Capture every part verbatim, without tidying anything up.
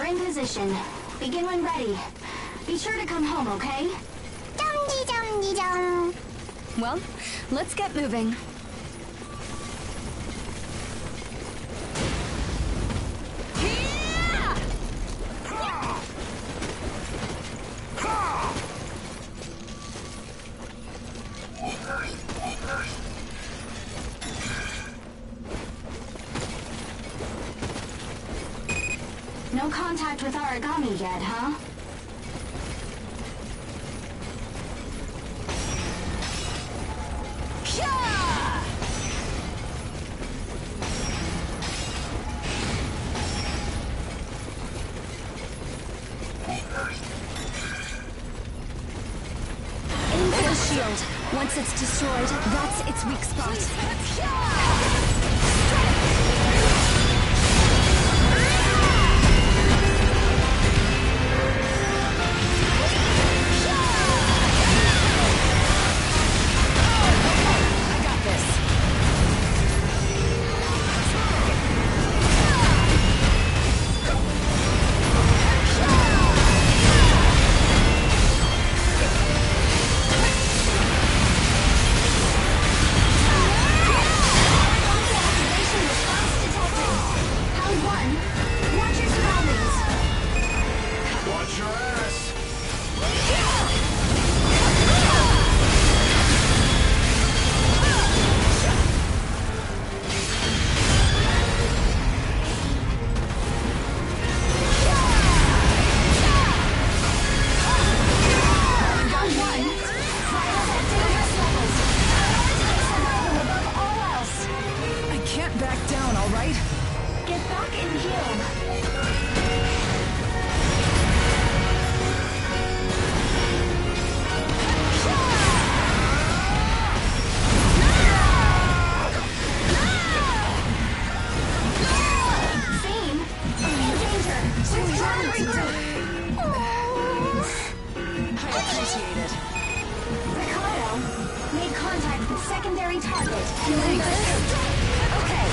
in position. Begin when ready. Be sure to come home, okay? Dum-dee-dum-dee-dum. Well, let's get moving. No contact with Aragami yet, huh? Aim for the shield. Once it's destroyed, that's its weak spot. Secondary target. Okay.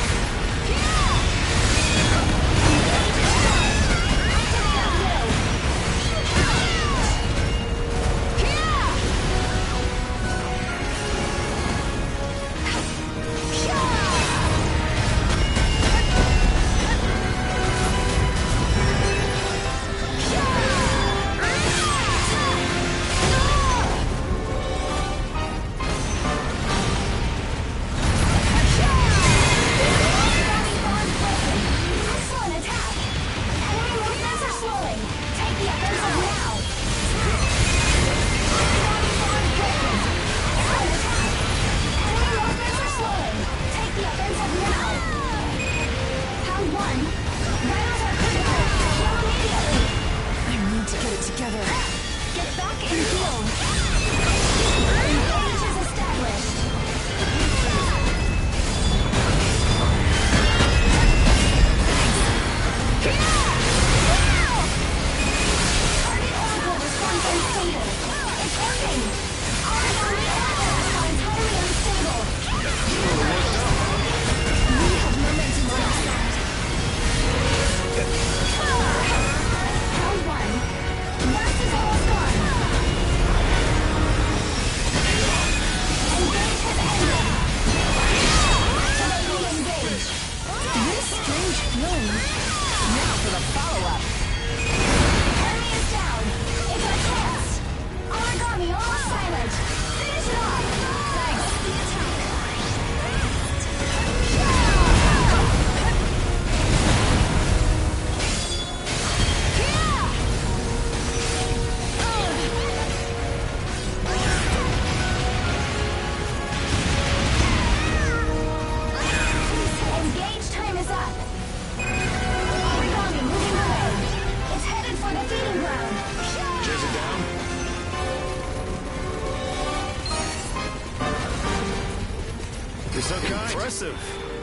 Impressive.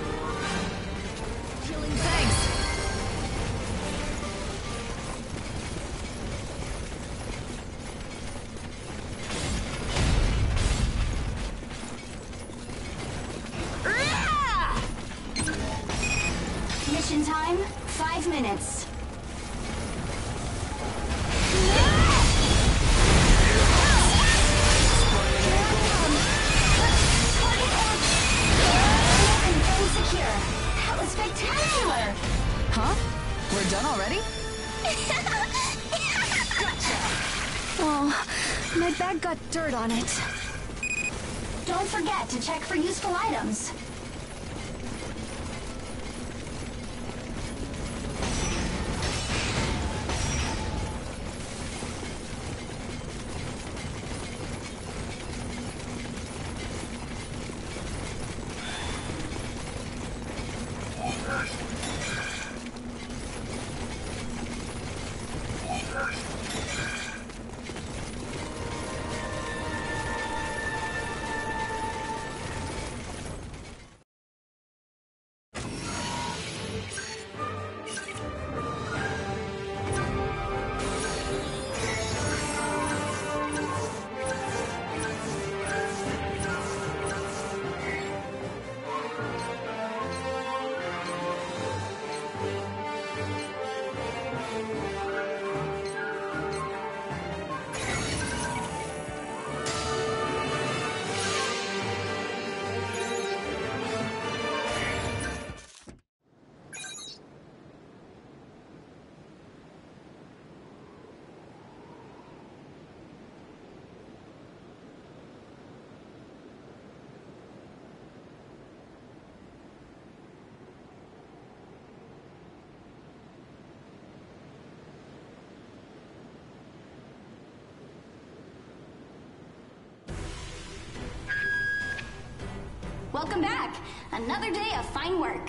Healing, thanks. Mission time, five minutes. My bag got dirt on it. Don't forget to check for useful items. Welcome back. Another day of fine work.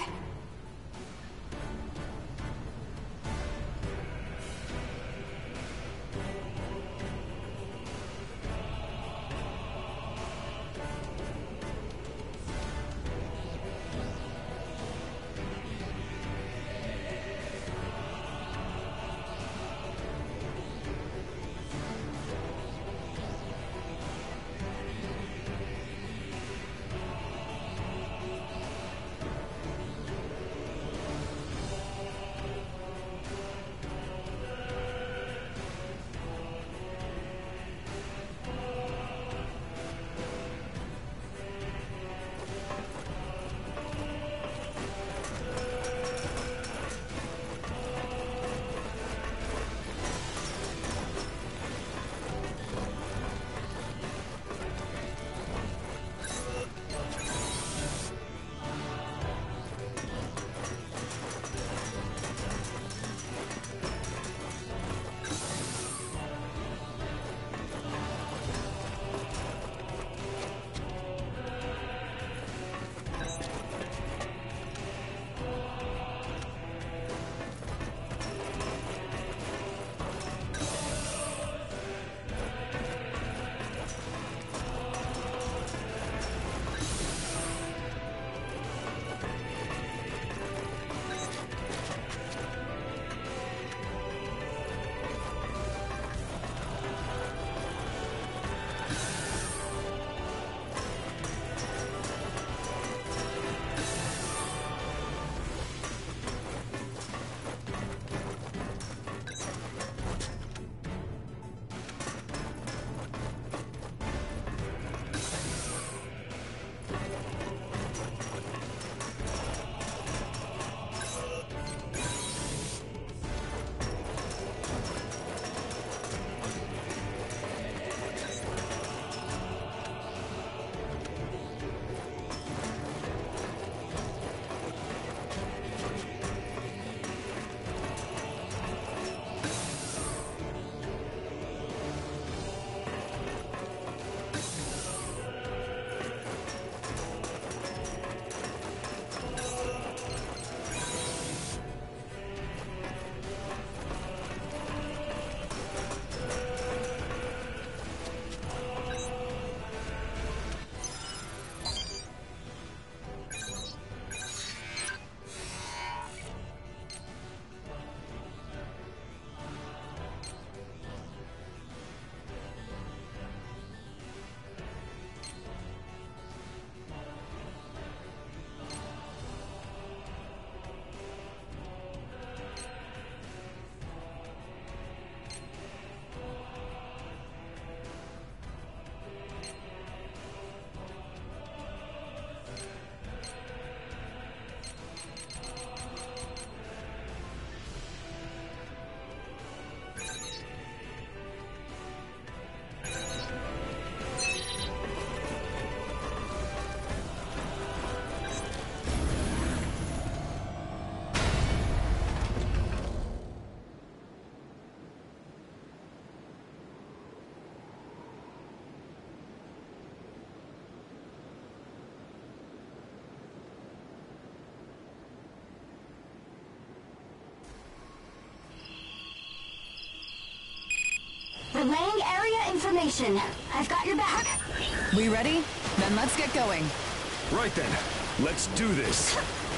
Relaying area information. I've got your back. We ready? Then let's get going. Right then. Let's do this.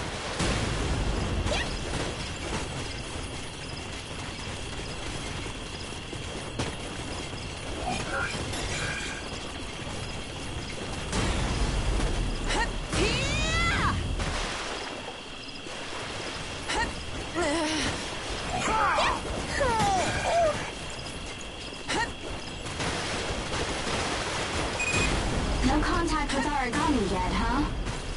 No contact with Origami yet, huh?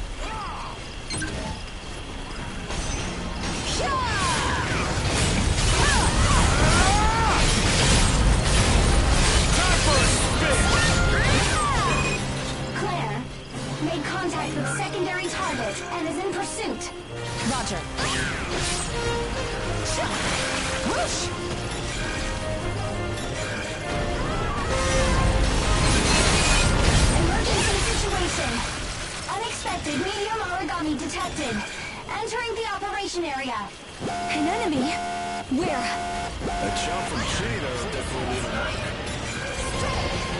Claire made contact with secondary target and is in pursuit. Roger. Whoosh! Emergency situation. Unexpected medium origami detected. Entering the operation area. An enemy? Where? A chop from Cheetah will definitely leave a mark.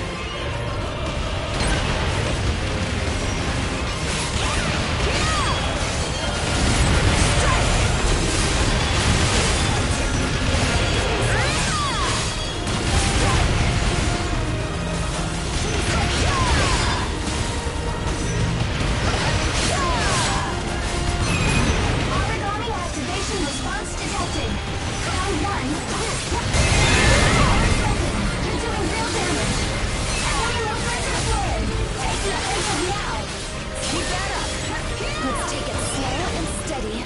Origami activation response detected. Round one. You're doing real damage. Enemy movements are fluid. Take the offensive now. Keep that up. Let's take it slow and steady.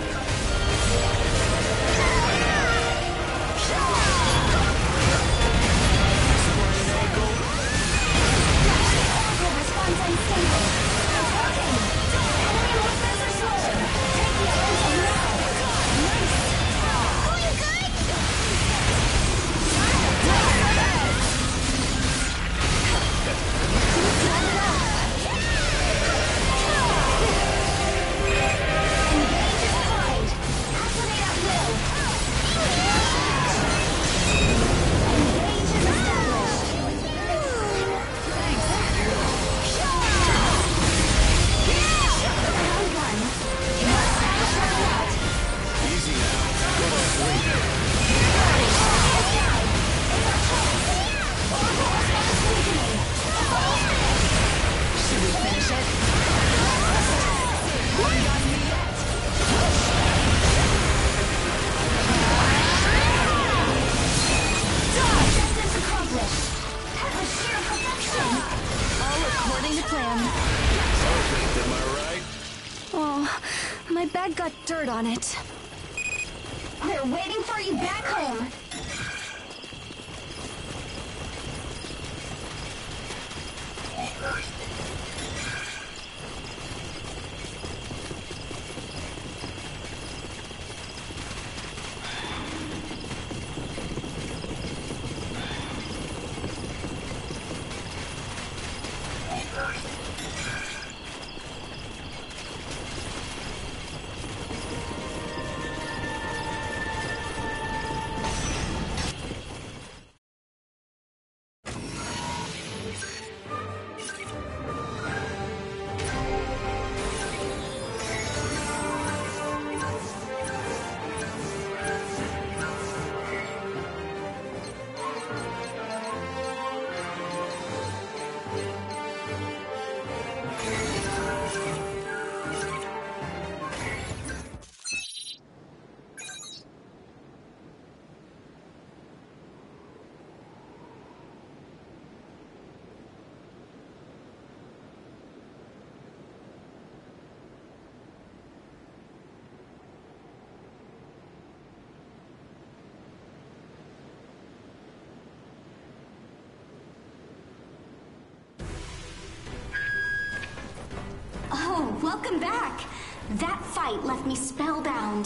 Oracle response unstable. It's working. Enemy movements are slowed. Take the offensive now. Nice. Going good? Engage is tied. Activate at will. Engage is established. Round one. Mustache round out. Easy now. Go to sleep. Should we finish it? Objectives accomplished. That was sheer perfection. All according to plan. Perfect, am I right? Oh, my bag got dirt on it. We're waiting for you back home. Oh, welcome back. That fight left me spellbound.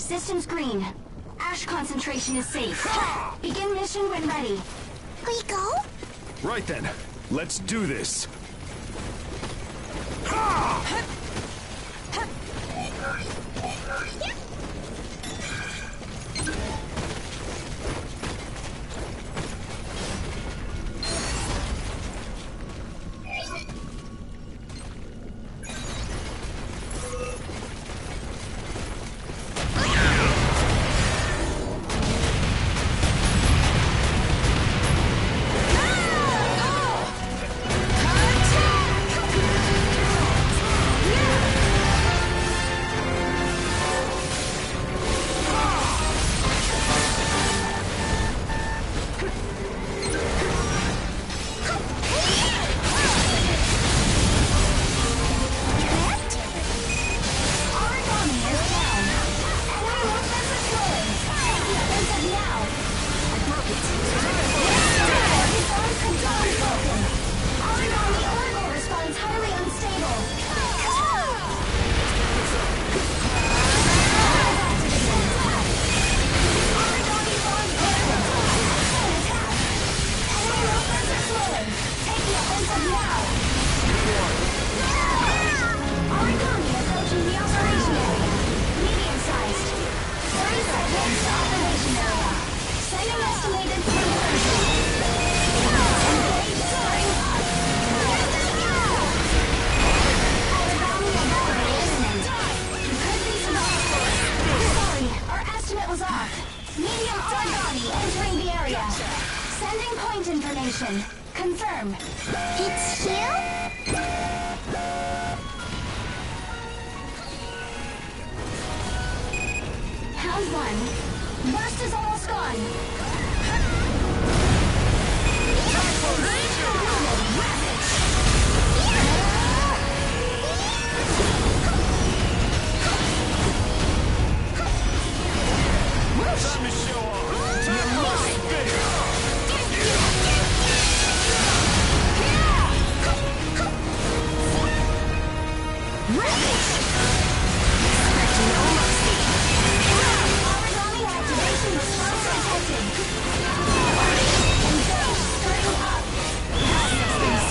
Systems green. Ash concentration is safe. Begin mission when ready. We go? Right then. Let's do this. Confirm. It's you? Round one. Burst is almost gone. Time to show off. Time to spin. Origami activation response detected. Engage, starting up.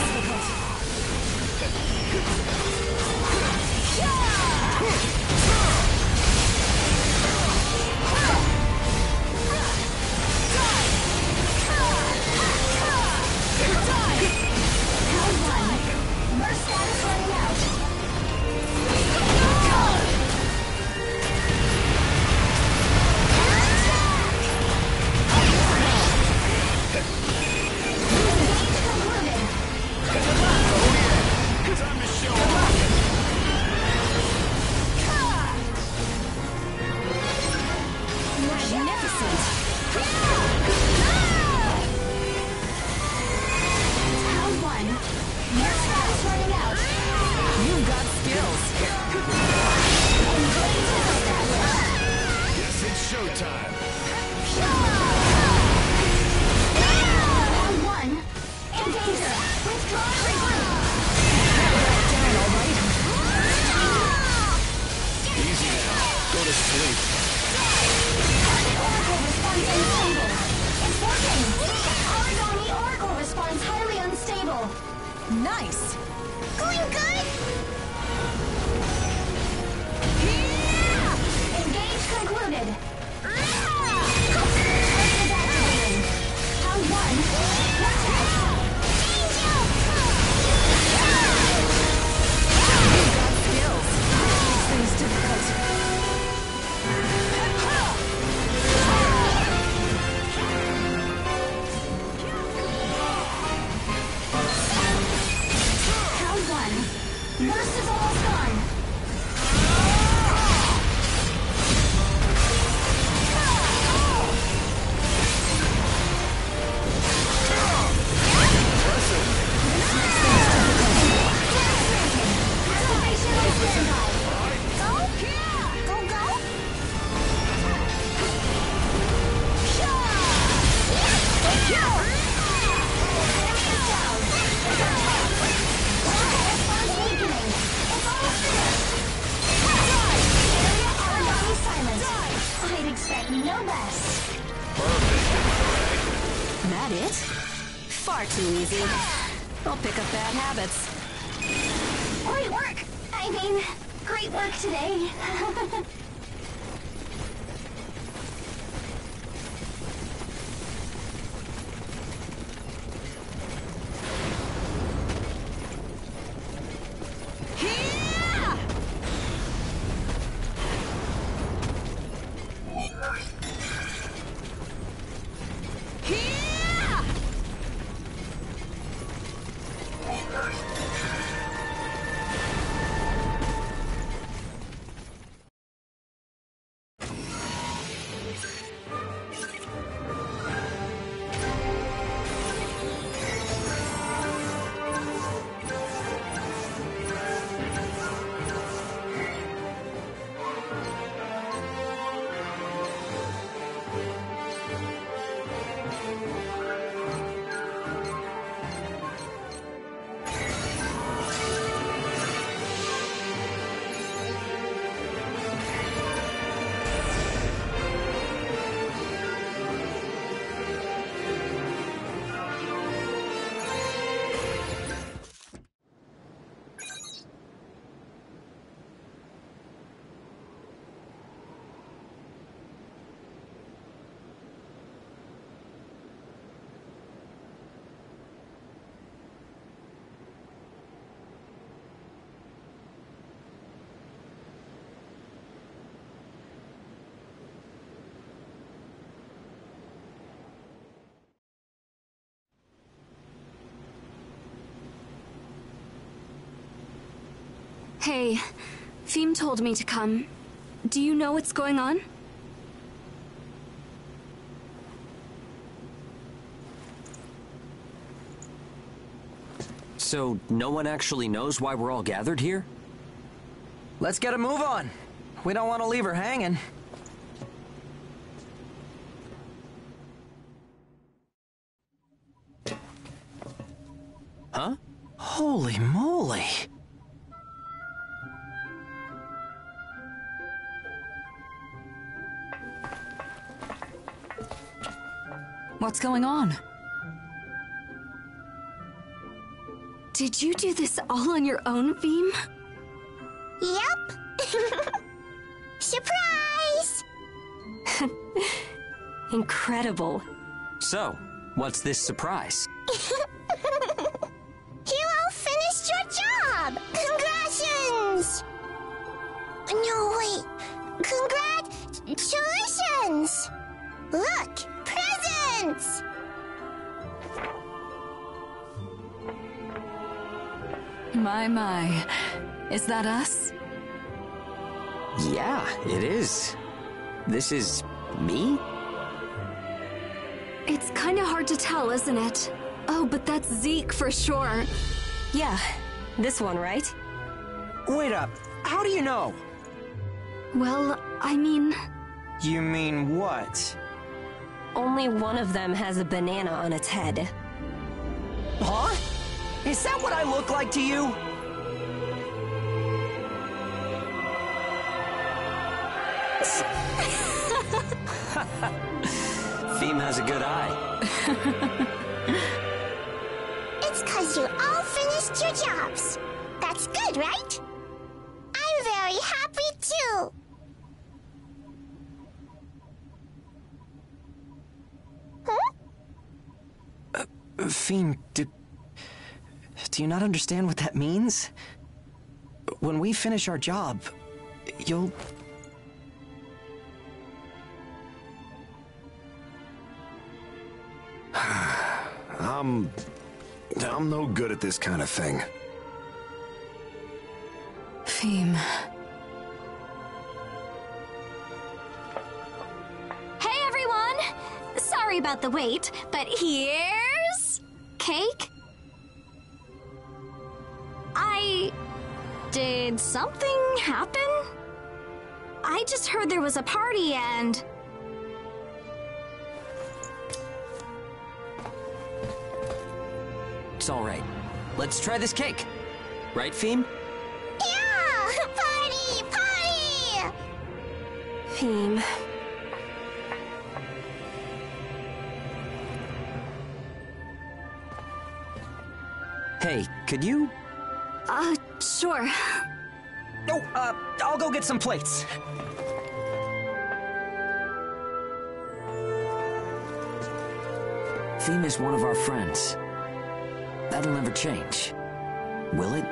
Round one. Burst status running out. Time to show off. Magnificent. Round one. Burst status running out. You've got skills. Yes, it's showtime. Round one. In danger. Withdraw and regroup. Easy now. Go to sleep. Oracle response unstable. It's working. Origami Oracle response highly unstable. Nice. Going good? Engage concluded. Target is activating. Round one. Attack. You've got skills. Makes things difficult. Round one. Burst expect no less. That it? Far too easy. I'll pick up bad habits. Great work! I mean, great work today. Hey, Pheme told me to come. Do you know what's going on? So, no one actually knows why we're all gathered here? Let's get a move on. We don't want to leave her hanging. Huh? Holy moly! What's going on? Did you do this all on your own, Pheme? Yep. Surprise! Incredible. So, what's this surprise? You all finished your job! Congratulations! No, wait. Congratulations! Look! Presents! My, my. Is that us? Yeah, it is. This is... me? It's kinda hard to tell, isn't it? Oh, but that's Zeke for sure. Yeah, this one, right? Wait up. How do you know? Well, I mean... You mean what? Only one of them has a banana on its head. Huh? Is that what I look like to you? Pheme has a good eye. It's cause you all finished your jobs. That's good, right? I'm very happy too. Huh? Uh, Pheme, do... Do you not understand what that means? When we finish our job, you'll... I'm... I'm no good at this kind of thing. Pheme. Hey, everyone! Sorry about the wait, but here's... cake? I... Did something happen? I just heard there was a party and... It's alright. Let's try this cake. Right, Pheme? Yeah! Party! Party! Pheme. Hey, could you... Uh, sure. Oh, uh, I'll go get some plates. Theme is one of our friends. That'll never change. Will it?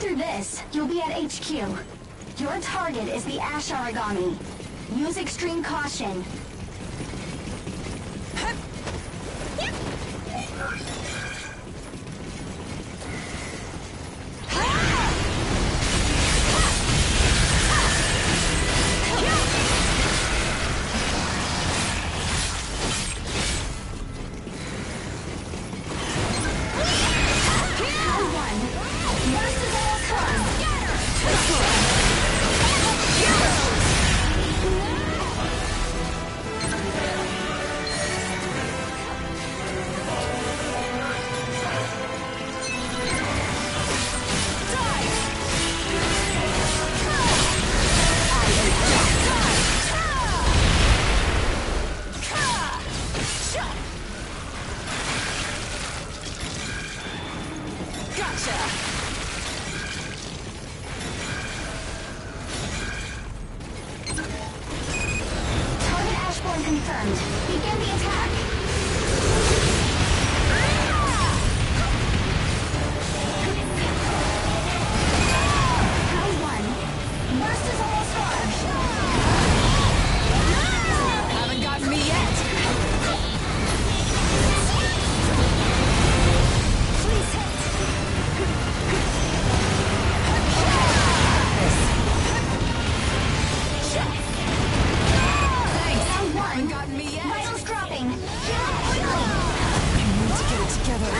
After this, you'll be at H Q. Your target is the Ash Origami. Use extreme caution. Confirmed. Begin the attack. Round one. Burst is almost charged. Haven't gotten me yet. Please hit. Round one. Haven't gotten me yet. Vitals dropping. Heal up quickly. I need to get it together.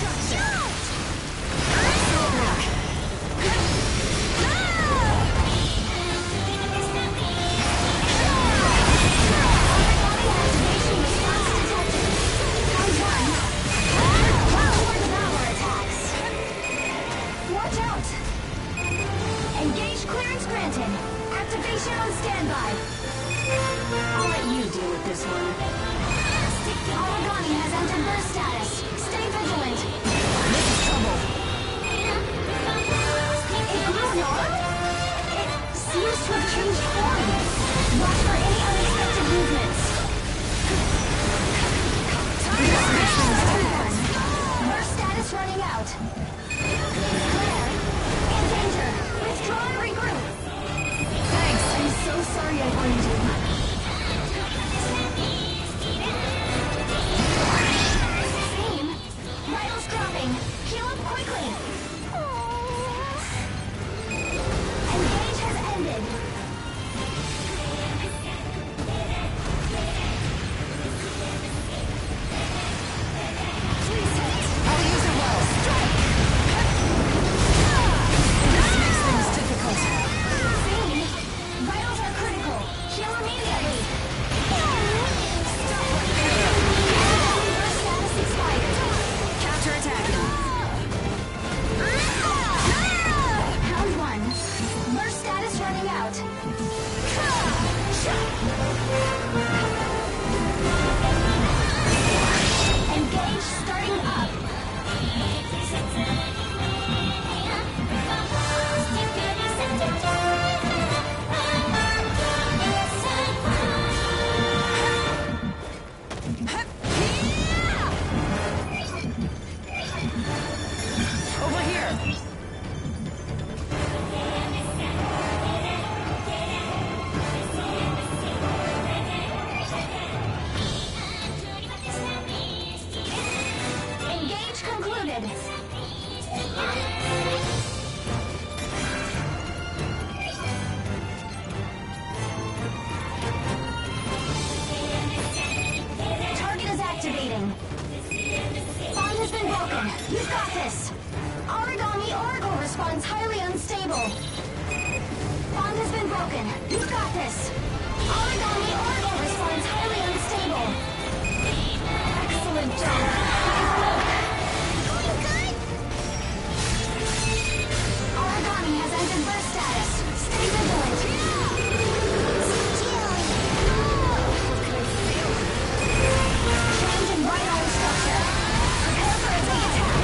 Activation response detected. Round one. Power devour attacks. Watch out. Engage clearance granted. Activation on standby. I'll let you deal with this one. Origami has entered burst status. Stay vigilant. This is trouble. It grew alarmed? It seems to have changed form. Watch for any unexpected movements. Burst status running out. Claire, in danger. Withdraw and regroup. Thanks. I'm so sorry I warned you. Same. Vitals dropping. Heal up quickly. Engage has ended. Please hit. I'll use it well. This makes things difficult. Same. Vitals are critical. Heal immediately. Stop right there. Burst status expired. Counterattacking. Round one. Burst status running out. Engage starting up. Over here. Engage concluded. Target is activating. Bond has been broken. You've got this. Origami Oracle responds highly unstable. Bond has been broken. You've got this. Origami Oracle responds highly unstable. Excellent job. Origami has entered burst status. Stay vigilant. Change in right arm structure. Prepare for a big attack.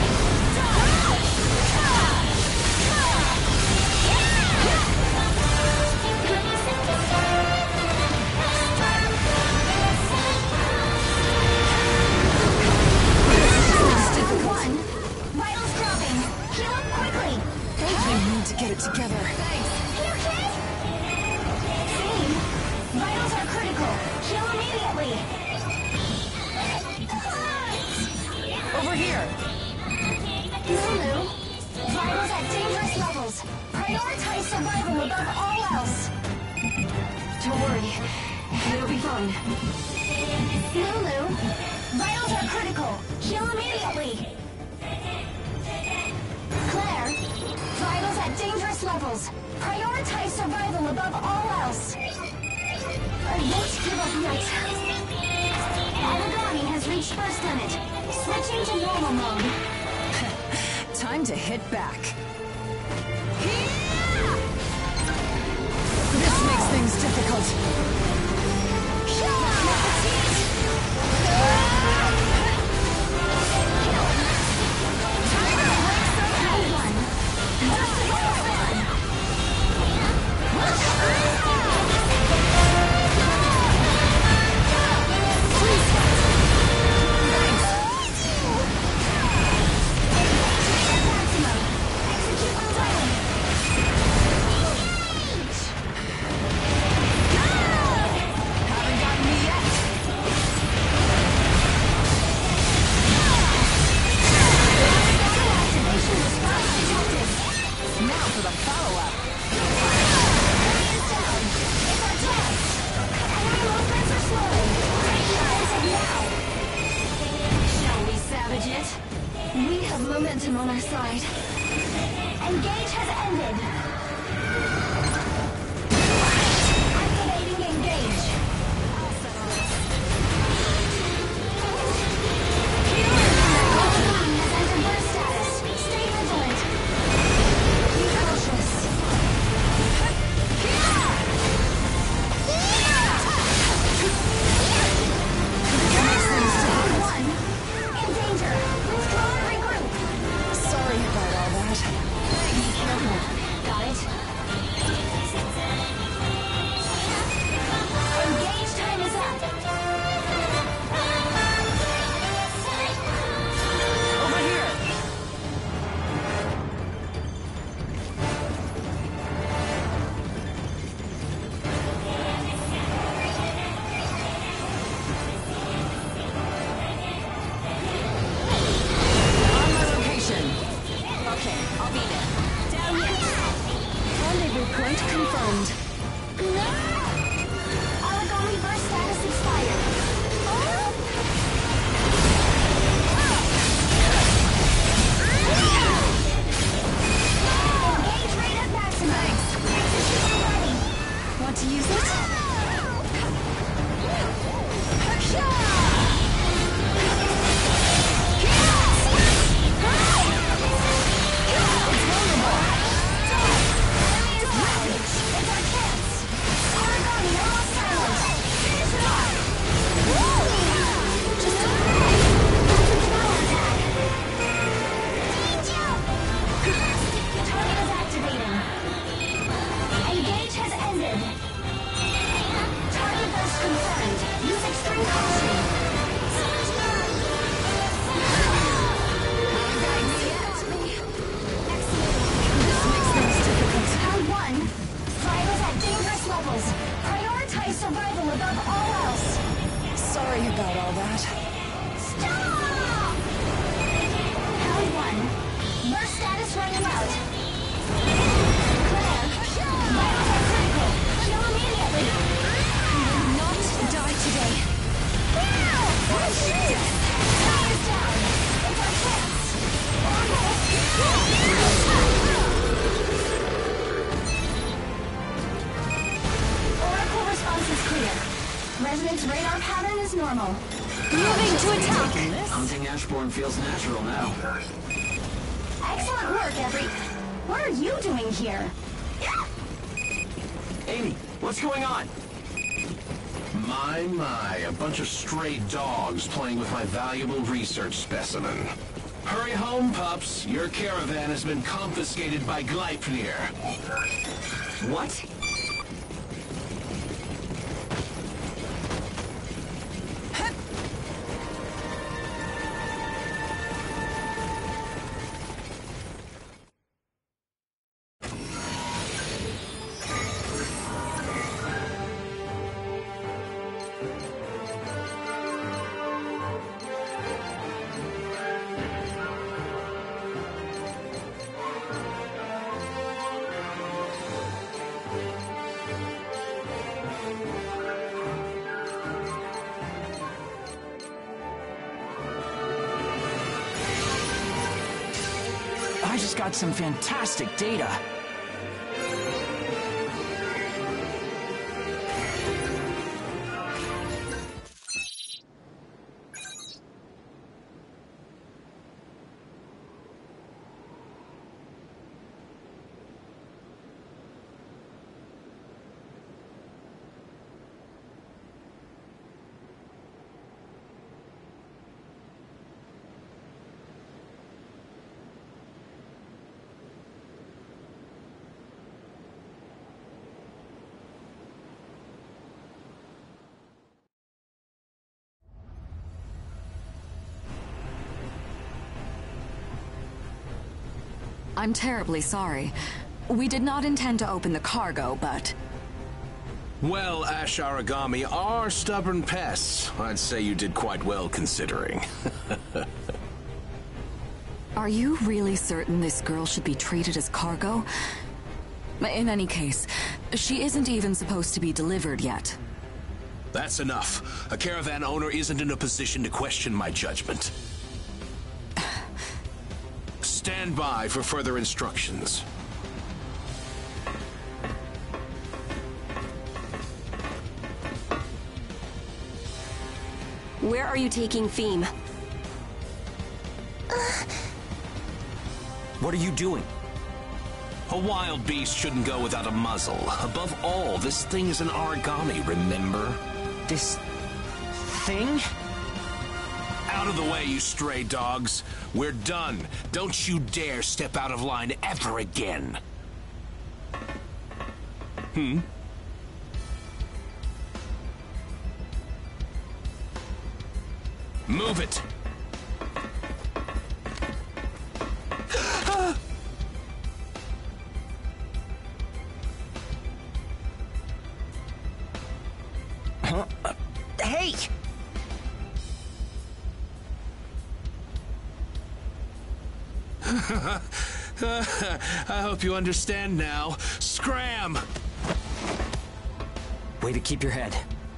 it together. Thanks. You okay? Fiend, vitals are critical. Kill immediately. Over here. Lulu, vitals at dangerous levels. Prioritize survival above all else. Don't worry. It'll be fine. Lulu, vitals are critical. Kill immediately. Claire, vitals at dangerous levels. Prioritize survival above all else. I won't give up yet. Aragami has reached first limit. Switching to normal mode. Time to hit back. This makes things difficult. We have momentum on our side. Engage has ended. Activating engage. Aragami has entered burst status. Stay vigilant. Be cautious. One. In danger. Withdraw and regroup. Sorry about all that. Be careful. Got it? Engage time is up. Over here. On my location. Okay, I'll be there. Down yet. Rendezvous point confirmed. Aragami burst status expired. Engage rate at maximum. Execution ready. Want to use it? It's our chance. Aragami almost silent. Finish it off. Just a power attack. Target is activating. Engage has ended. Target burst confirmed. Use extreme caution. This makes things difficult. Round one. Vitals at dangerous levels. Prioritize survival above all else. Sorry about all that. Stop! Round one. Burst status running out. Claire, vitals are critical. Kill immediately. Not die today. Tiger's down. It's our chance. Oracle response is clear. Resonance radar pattern is normal. Moving to attack. Hunting Ashbourne feels natural now. Excellent work, every... What are you doing here? Amy, what's going on? My, my, a bunch of stray dogs playing with my valuable research specimen. Hurry home, pups. Your caravan has been confiscated by Gleipnir. What? just got some fantastic data. I'm terribly sorry. We did not intend to open the cargo, but... Well, Ash Aragami are stubborn pests. I'd say you did quite well considering. Are you really certain this girl should be treated as cargo? In any case, she isn't even supposed to be delivered yet. That's enough. A caravan owner isn't in a position to question my judgment. Stand by for further instructions. Where are you taking Theme? Uh, What are you doing? A wild beast shouldn't go without a muzzle. Above all, this thing is an origami, remember? This... thing? Out of the way, you stray dogs. We're done. Don't you dare step out of line ever again. Hmm? Move it! Huh? Uh, hey! I hope you understand now. Scram! Way to keep your head.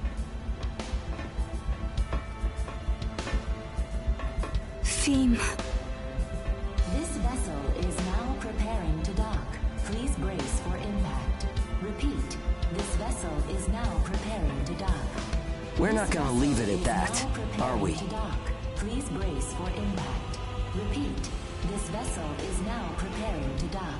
Theme. This vessel is now preparing to dock. Please brace for impact. Repeat, this vessel is now preparing to dock. We're not gonna leave it at that, are we? To dock. Please brace for impact. Repeat, this vessel is now preparing to dock.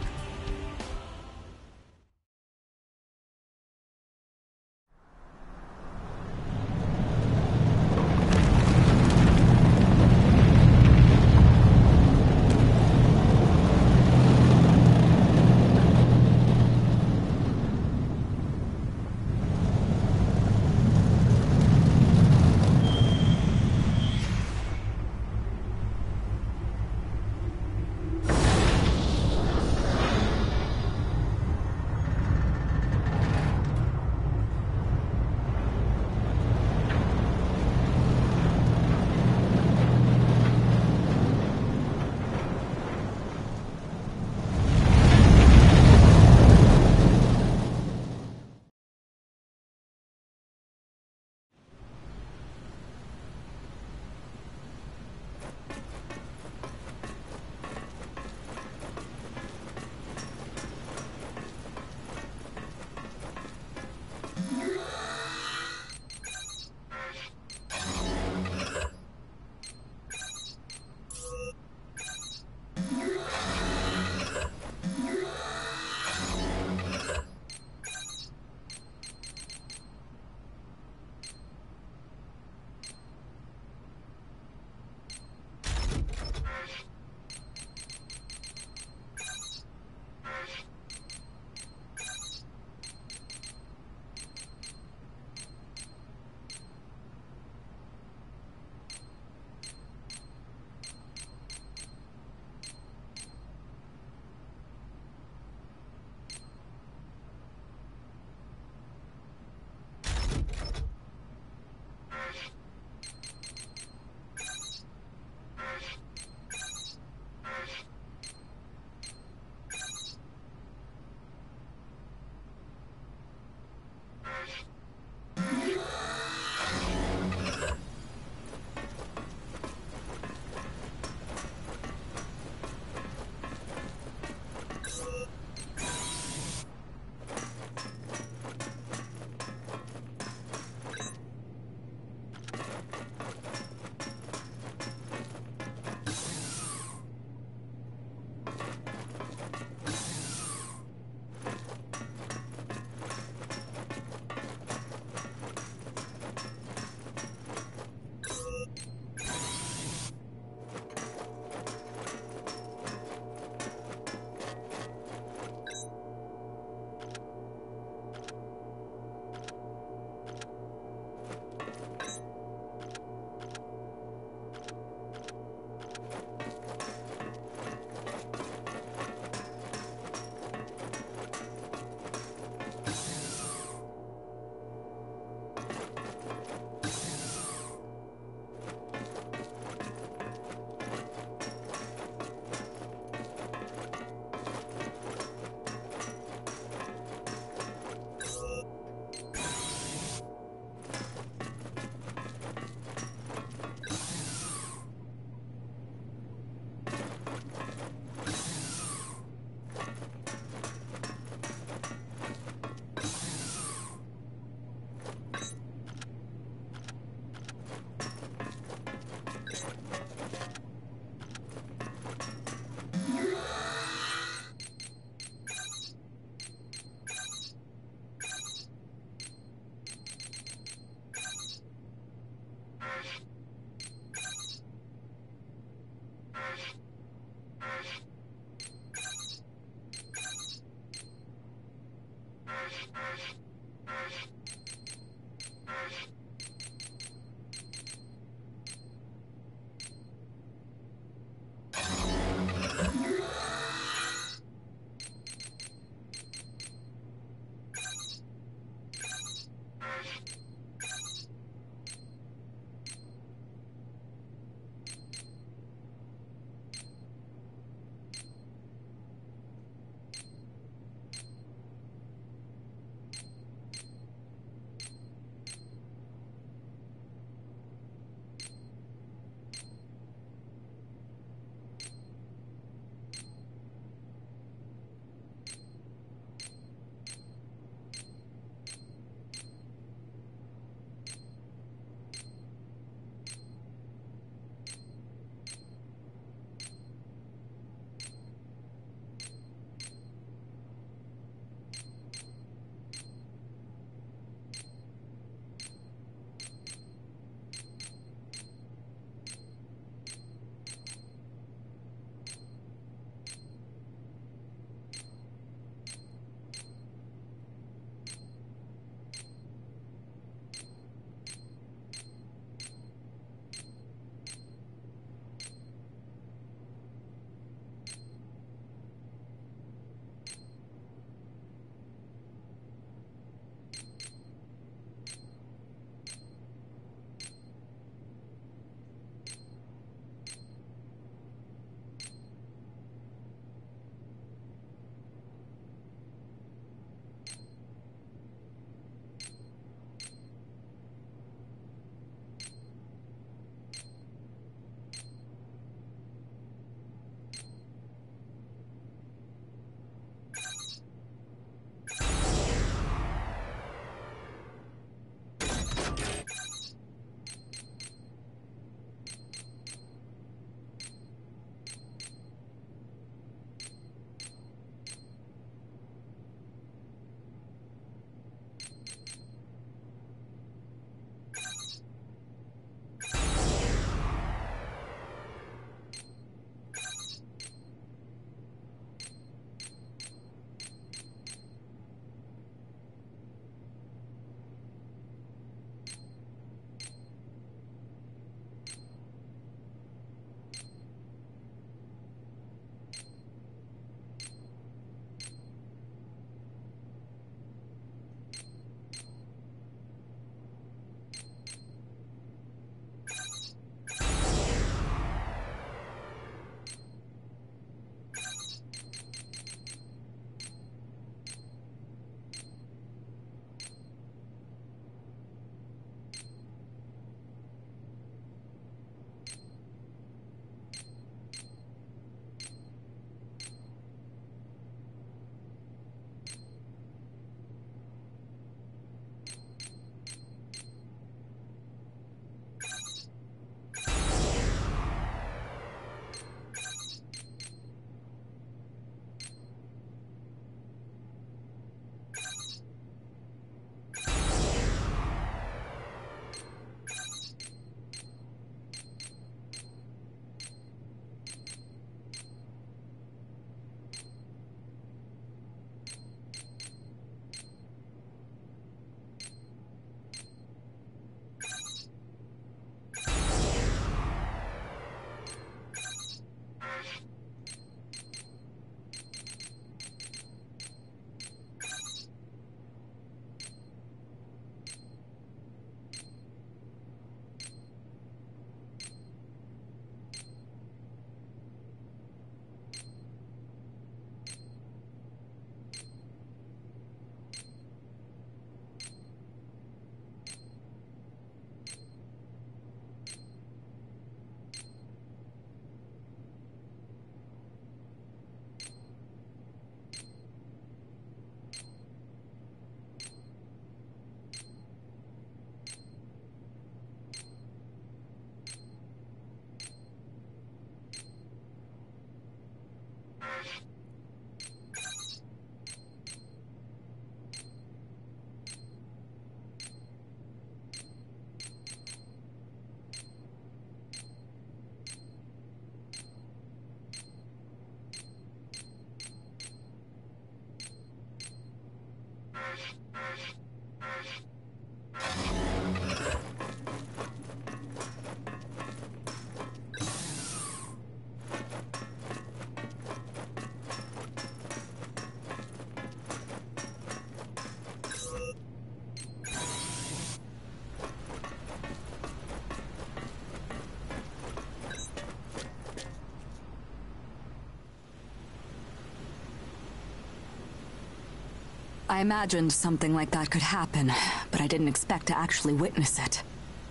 I imagined something like that could happen, but I didn't expect to actually witness it.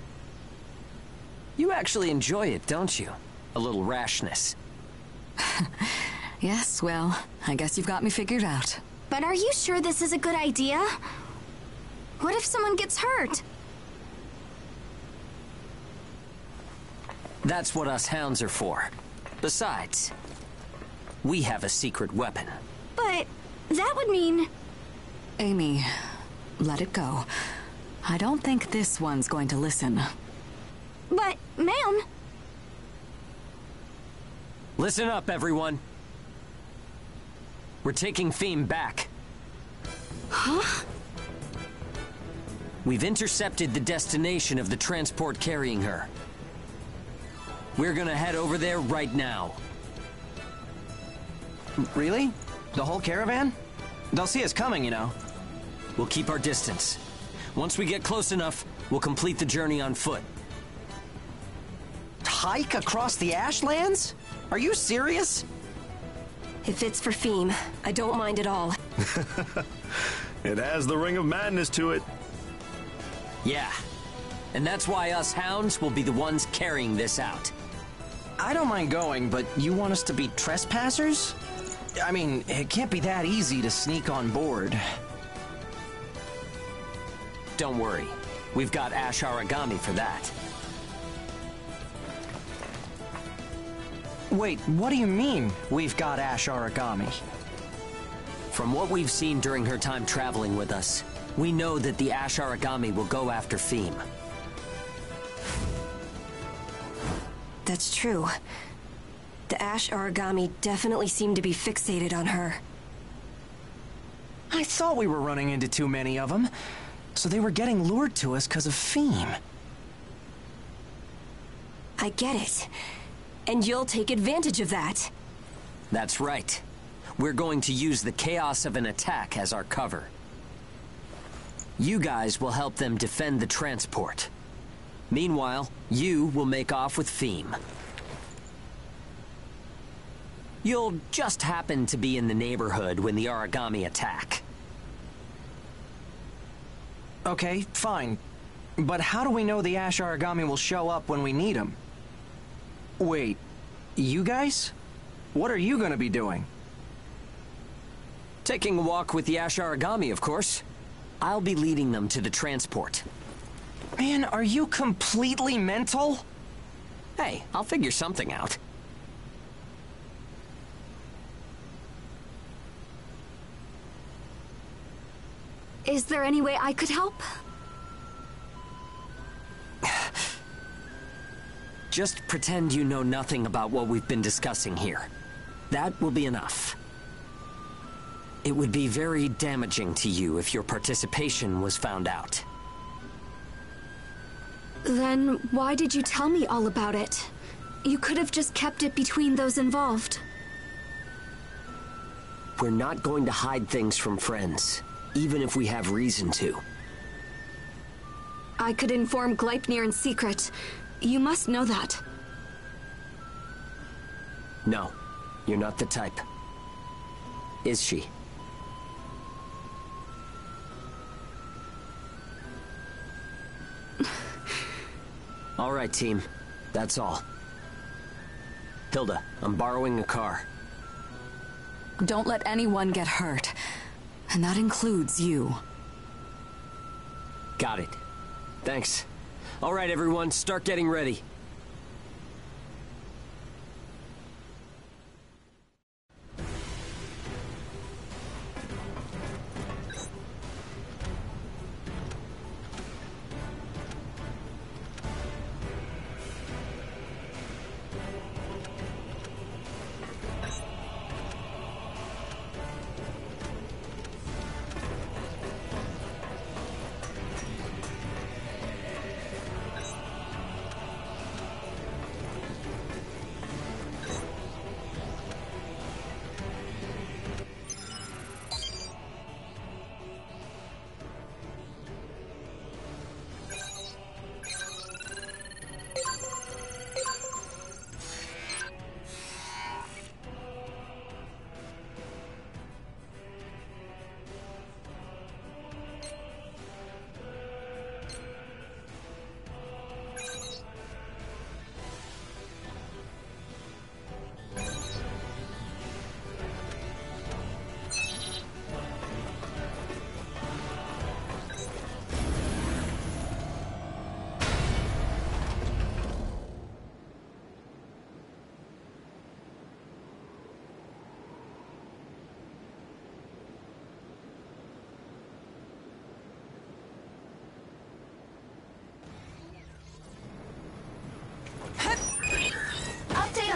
You actually enjoy it, don't you? A little rashness. Yes, well, I guess you've got me figured out. But are you sure this is a good idea? What if someone gets hurt? That's what us hounds are for. Besides, we have a secret weapon. But that would mean... Amy, let it go. I don't think this one's going to listen. But, ma'am... Listen up, everyone. We're taking Theme back. Huh? We've intercepted the destination of the transport carrying her. We're gonna head over there right now. Really? The whole caravan? They'll see us coming, you know. We'll keep our distance. Once we get close enough, we'll complete the journey on foot. Hike across the Ashlands? Are you serious? If it's for Theme, I don't mind at all. It has the ring of madness to it. Yeah. And that's why us hounds will be the ones carrying this out. I don't mind going, but you want us to be trespassers? I mean, it can't be that easy to sneak on board. Don't worry. We've got Ash Aragami for that. Wait, what do you mean, we've got Ash Aragami? From what we've seen during her time traveling with us, we know that the Ash Aragami will go after Theme. That's true. The Ash Aragami definitely seem to be fixated on her. I thought we were running into too many of them, so they were getting lured to us because of Theme. I get it. And you'll take advantage of that. That's right. We're going to use the chaos of an attack as our cover. You guys will help them defend the transport. Meanwhile, you will make off with Theme. You'll just happen to be in the neighborhood when the Aragami attack. Okay, fine. But how do we know the Ash Aragami will show up when we need him? Wait, you guys? What are you gonna be doing? Taking a walk with the Ash Aragami, of course. I'll be leading them to the transport. Man, are you completely mental? Hey, I'll figure something out. Is there any way I could help? Just pretend you know nothing about what we've been discussing here. That will be enough. It would be very damaging to you if your participation was found out. Then why did you tell me all about it? You could have just kept it between those involved. We're not going to hide things from friends, even if we have reason to. I could inform Gleipnir in secret. You must know that. No, you're not the type. Is she? All right, team. That's all. Hilda, I'm borrowing a car. Don't let anyone get hurt. And that includes you. Got it. Thanks. All right, everyone, start getting ready.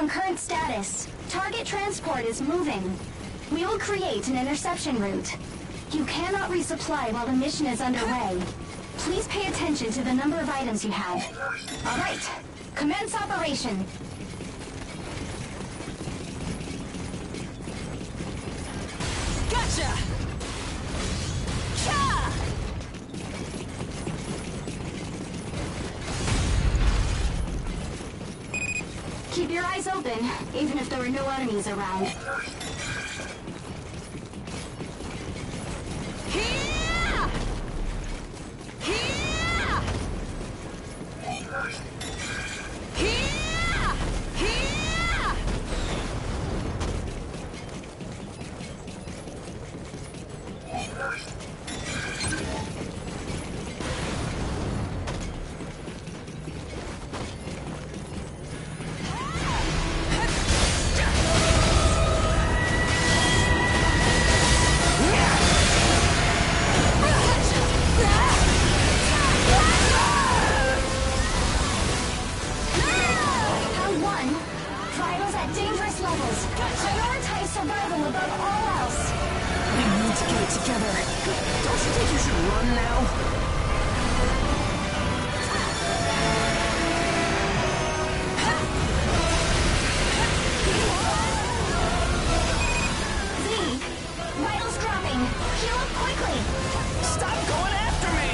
on current status. Target transport is moving. We will create an interception route. You cannot resupply while the mission is underway. Please pay attention to the number of items you have. All right, commence operation. Gotcha! Cha! Keep your eyes open, even if there are no enemies around. Here! Here! Here! Here! Round one. Vitals at dangerous levels. Prioritize survival above all else. We need to get it together. Don't you think you should run now? Z, vitals dropping. Heal up quickly. Stop going after me!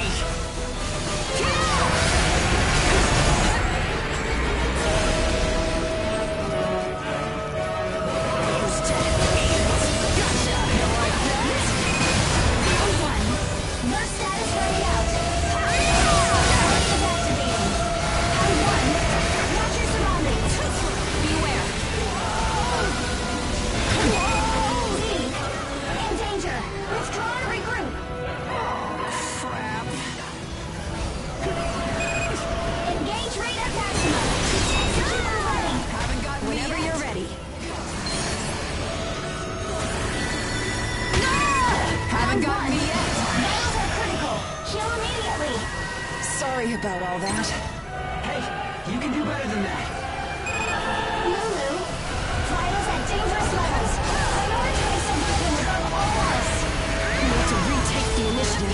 Round one. Burst status running out. Target is activating. Round one. Watch your surroundings. Beware. Z, in danger. Withdraw and regroup. Crap. Engage rate at maximum. Execute when ready. Haven't gotten me Whenever yet. you're ready. Haven't gotten me yet. Vitals are critical. Heal immediately. Sorry about all that. Hey, you can do better than that. Lulu, vitals at dangerous levels. Prioritize survival above all else. We need to retake the initiative.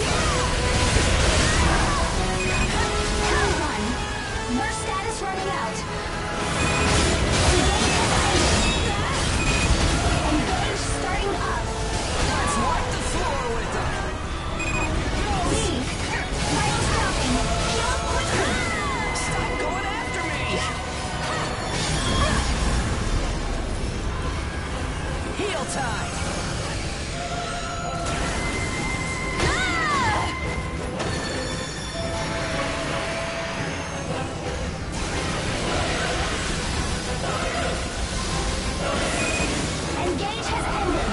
Round one. Burst status running out. Engage has ended. Engage starting up. Let's wipe the floor with them. Z, vitals dropping. Heal up quickly. Stop going after me! Heal time! Engage has ended.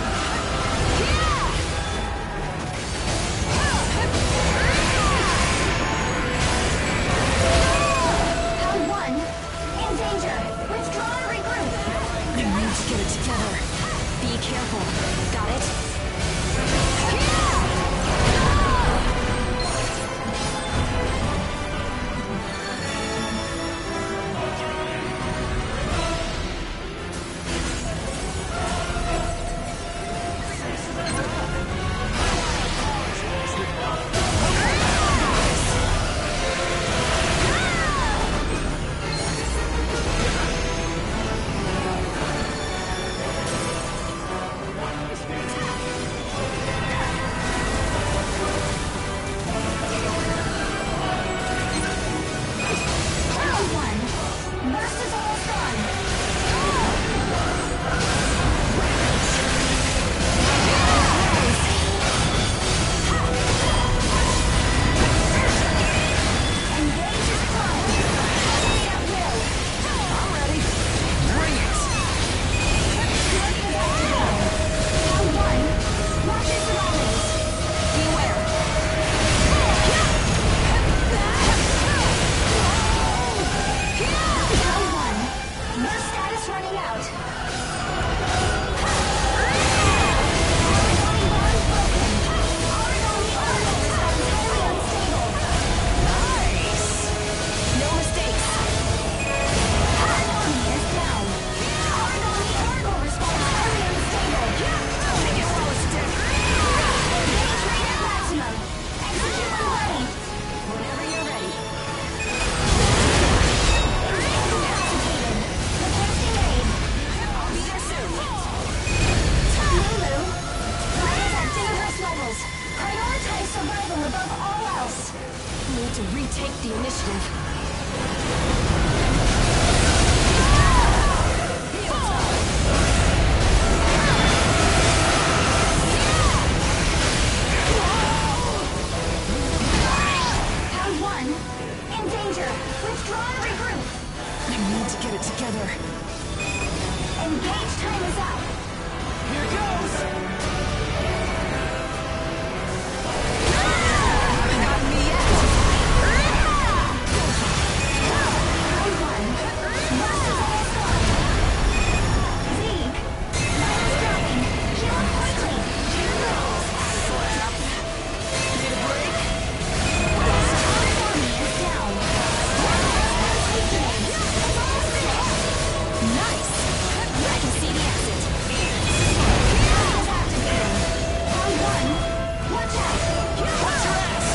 Round one. In danger. Withdraw and regroup. We need to get it together. Be careful. Got it? take the initiative. Round one. In danger. Withdraw and regroup. I need to get it together. Engage time is up. Here goes! Haven't gotten me yet. Round one. Last is almost gone. Zeke. Light is dropping. Heal up quickly. Here goes. Slap. Need a break? Origami is down. It's almost finished. Nice. I can see the exit. Portal is activating. Round one. Watch out. Watch your ass!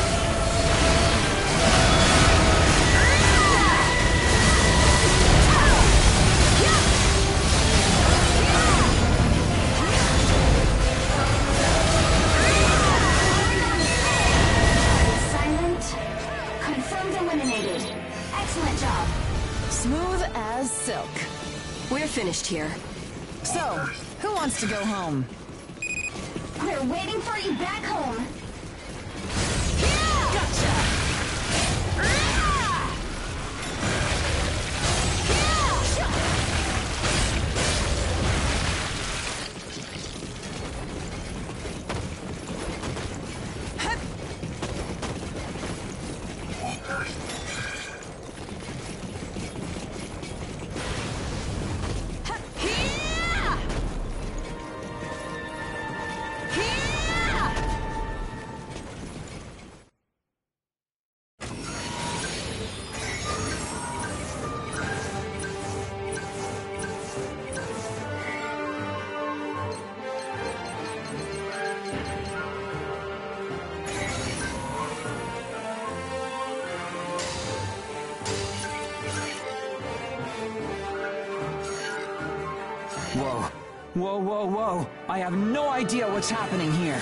Silent. Confirmed eliminated. Excellent job. Smooth as silk. We're finished here. So, who wants to go home? We're waiting for you back home. Whoa. Whoa, whoa, whoa. I have no idea what's happening here.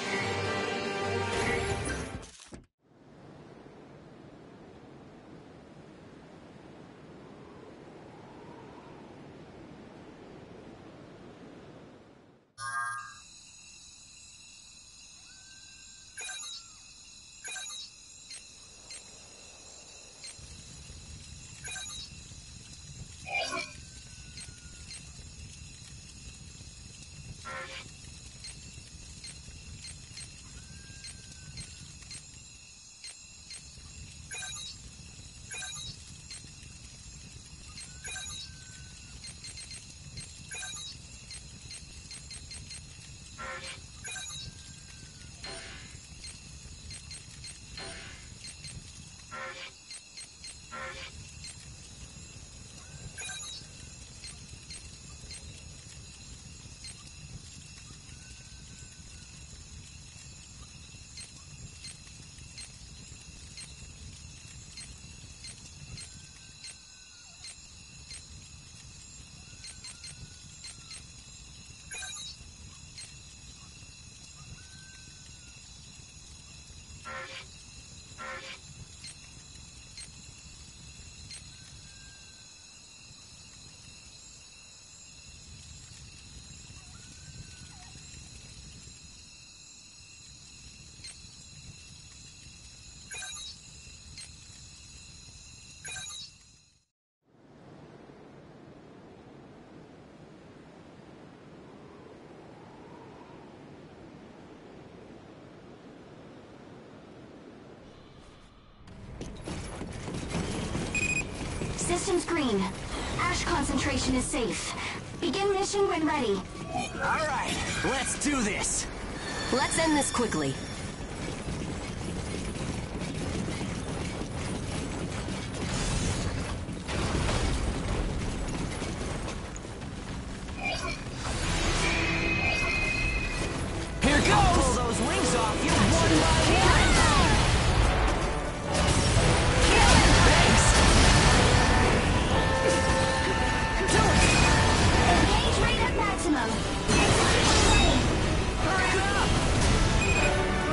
Systems green. Ash concentration is safe. Begin mission when ready. All right, let's do this. Let's end this quickly. Here goes! Pull those wings off you one by one! Engage rate at maximum. Hurry it up!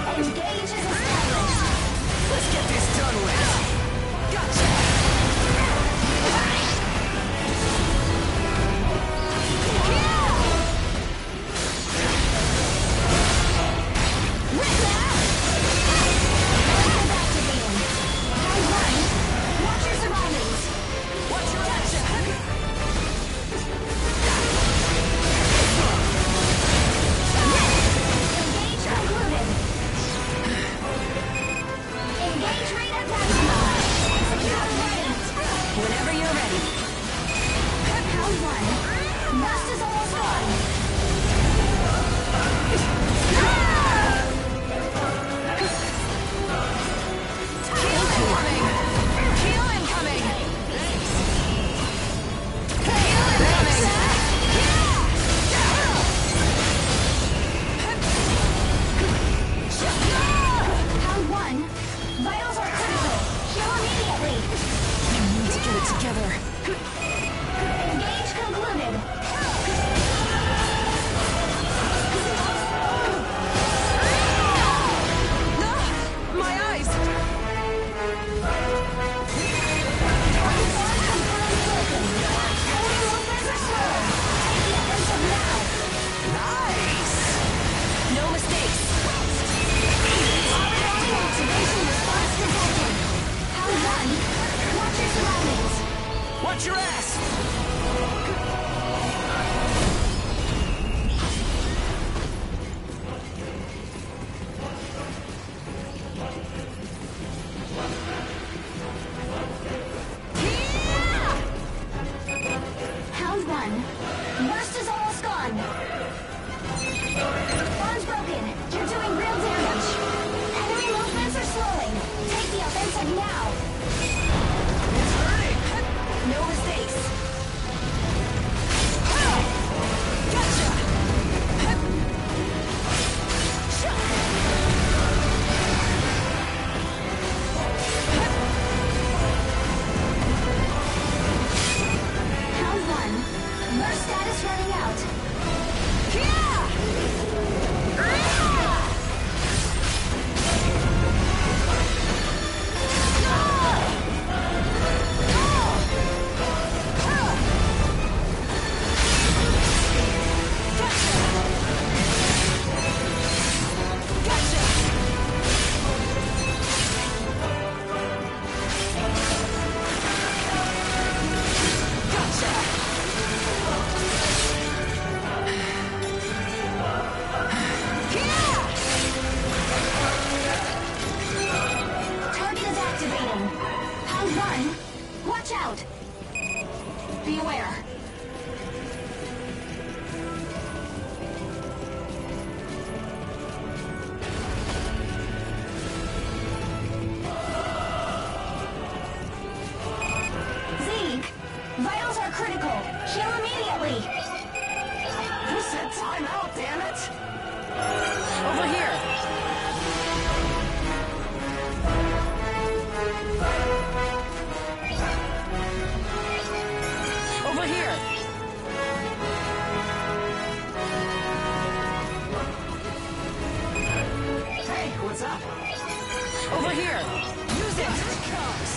What's up? Over here! Use it! Here it comes!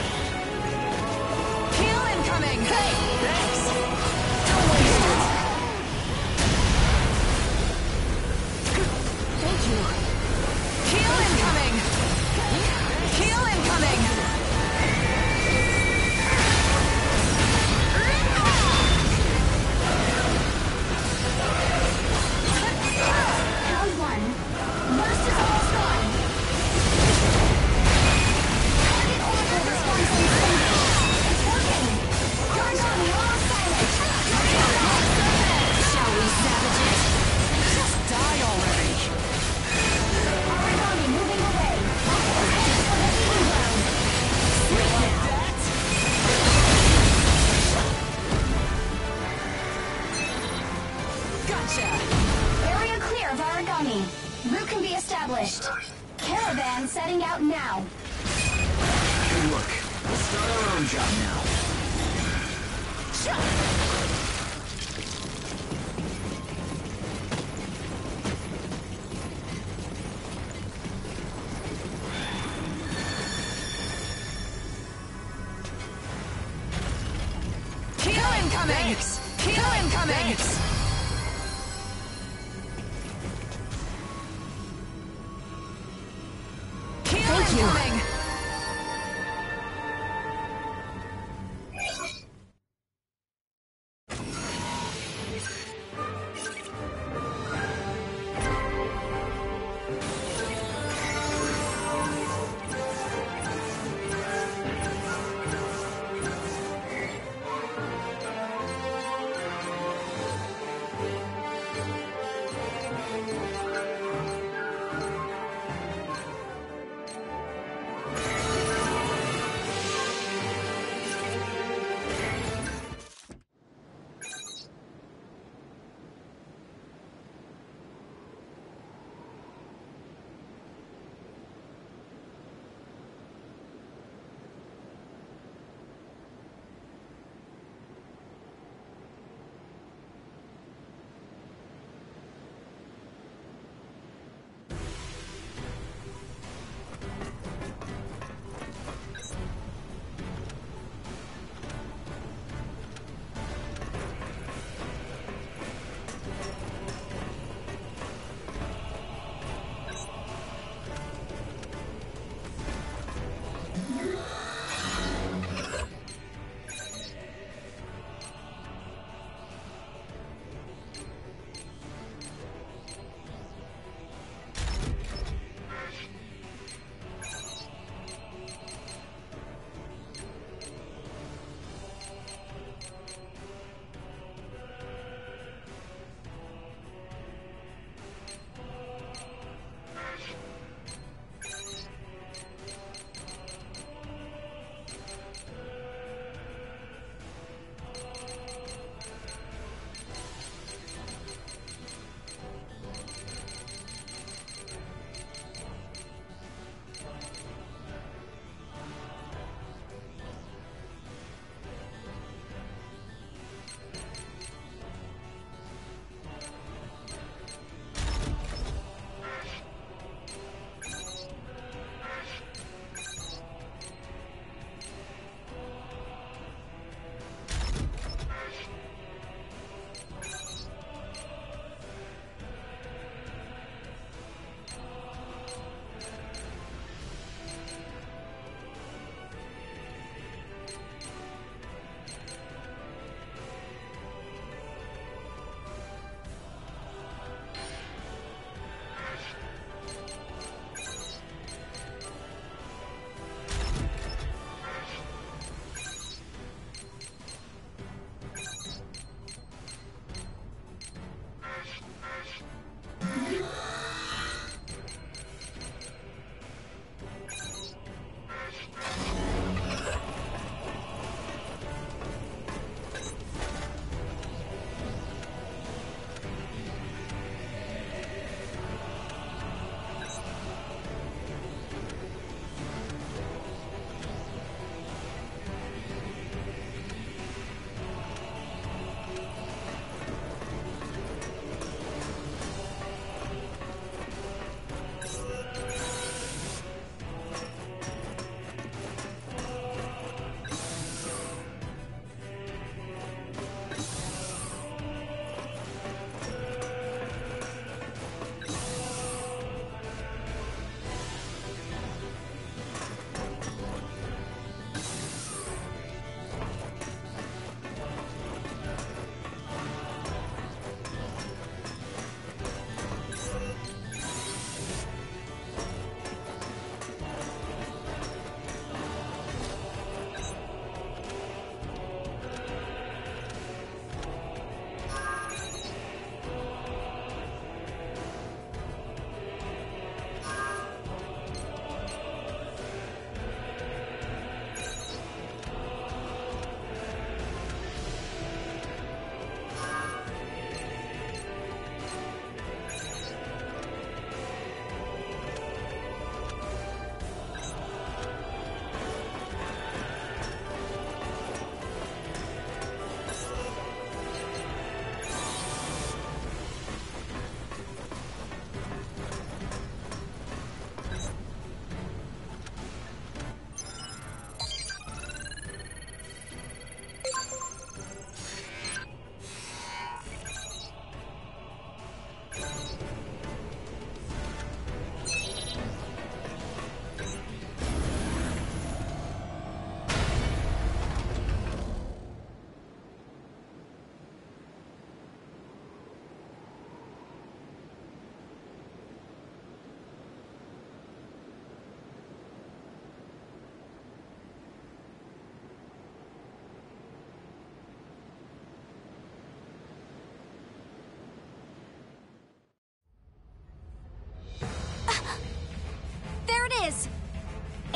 Heal incoming! Hey! Thanks! Don't waste it! Thank you! Heal incoming! Heal incoming! Round one. Burst is almost gone. Target Oracle response unstable. It's working. Origami almost silent. Shall we savage it? Just die already! Origami moving away. Headed for the eating ground. Like that? Gotcha! Area clear of Origami. Route can be established. Caravan setting out now. Hey, look. We'll start our own job now. Heal incoming! Heal incoming! Heal incoming!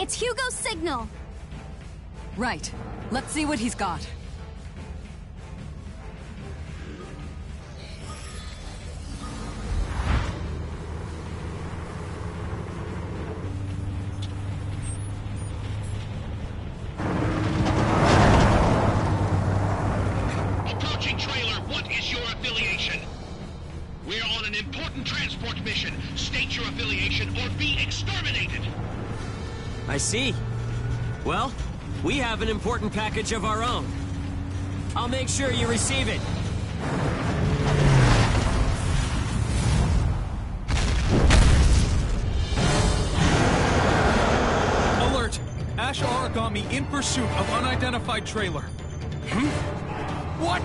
It's Hugo's signal! Right. Let's see what he's got. Approaching trailer, what is your affiliation? We're on an important transport mission. State your affiliation or be exterminated! I see. Well, we have an important package of our own. I'll make sure you receive it. Alert! Ash Origami in pursuit of unidentified trailer. Hmm? What?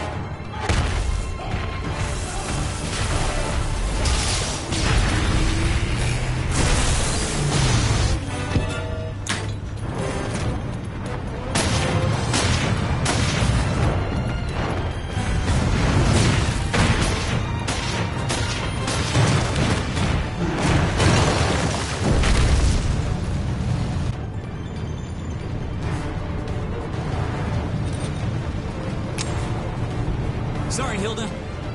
Sorry, Hilda.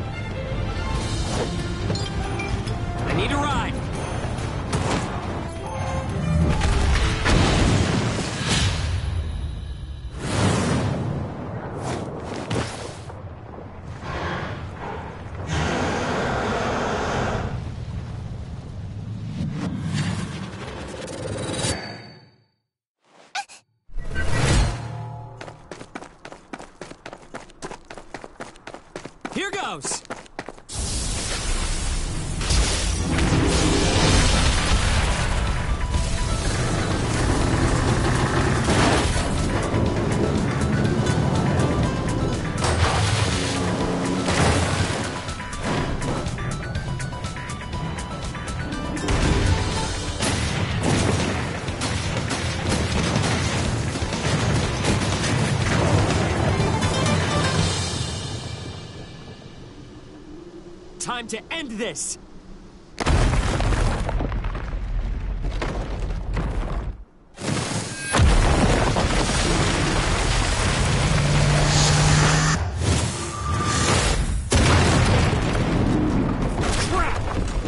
I need a ride. Here goes! Time to end this! Crap!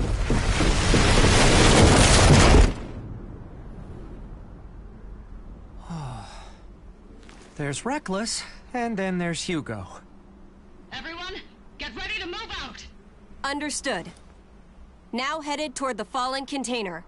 There's Reckless, and then there's Hugo. Everyone, get ready to move out! Understood. Now headed toward the fallen container.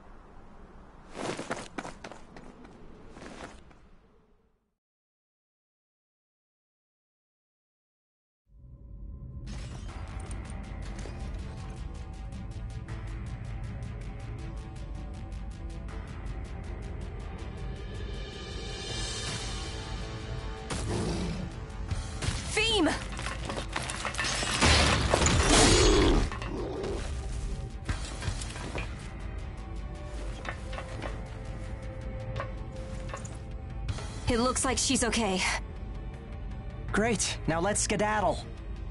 Theme! It looks like she's okay. Great, now let's skedaddle.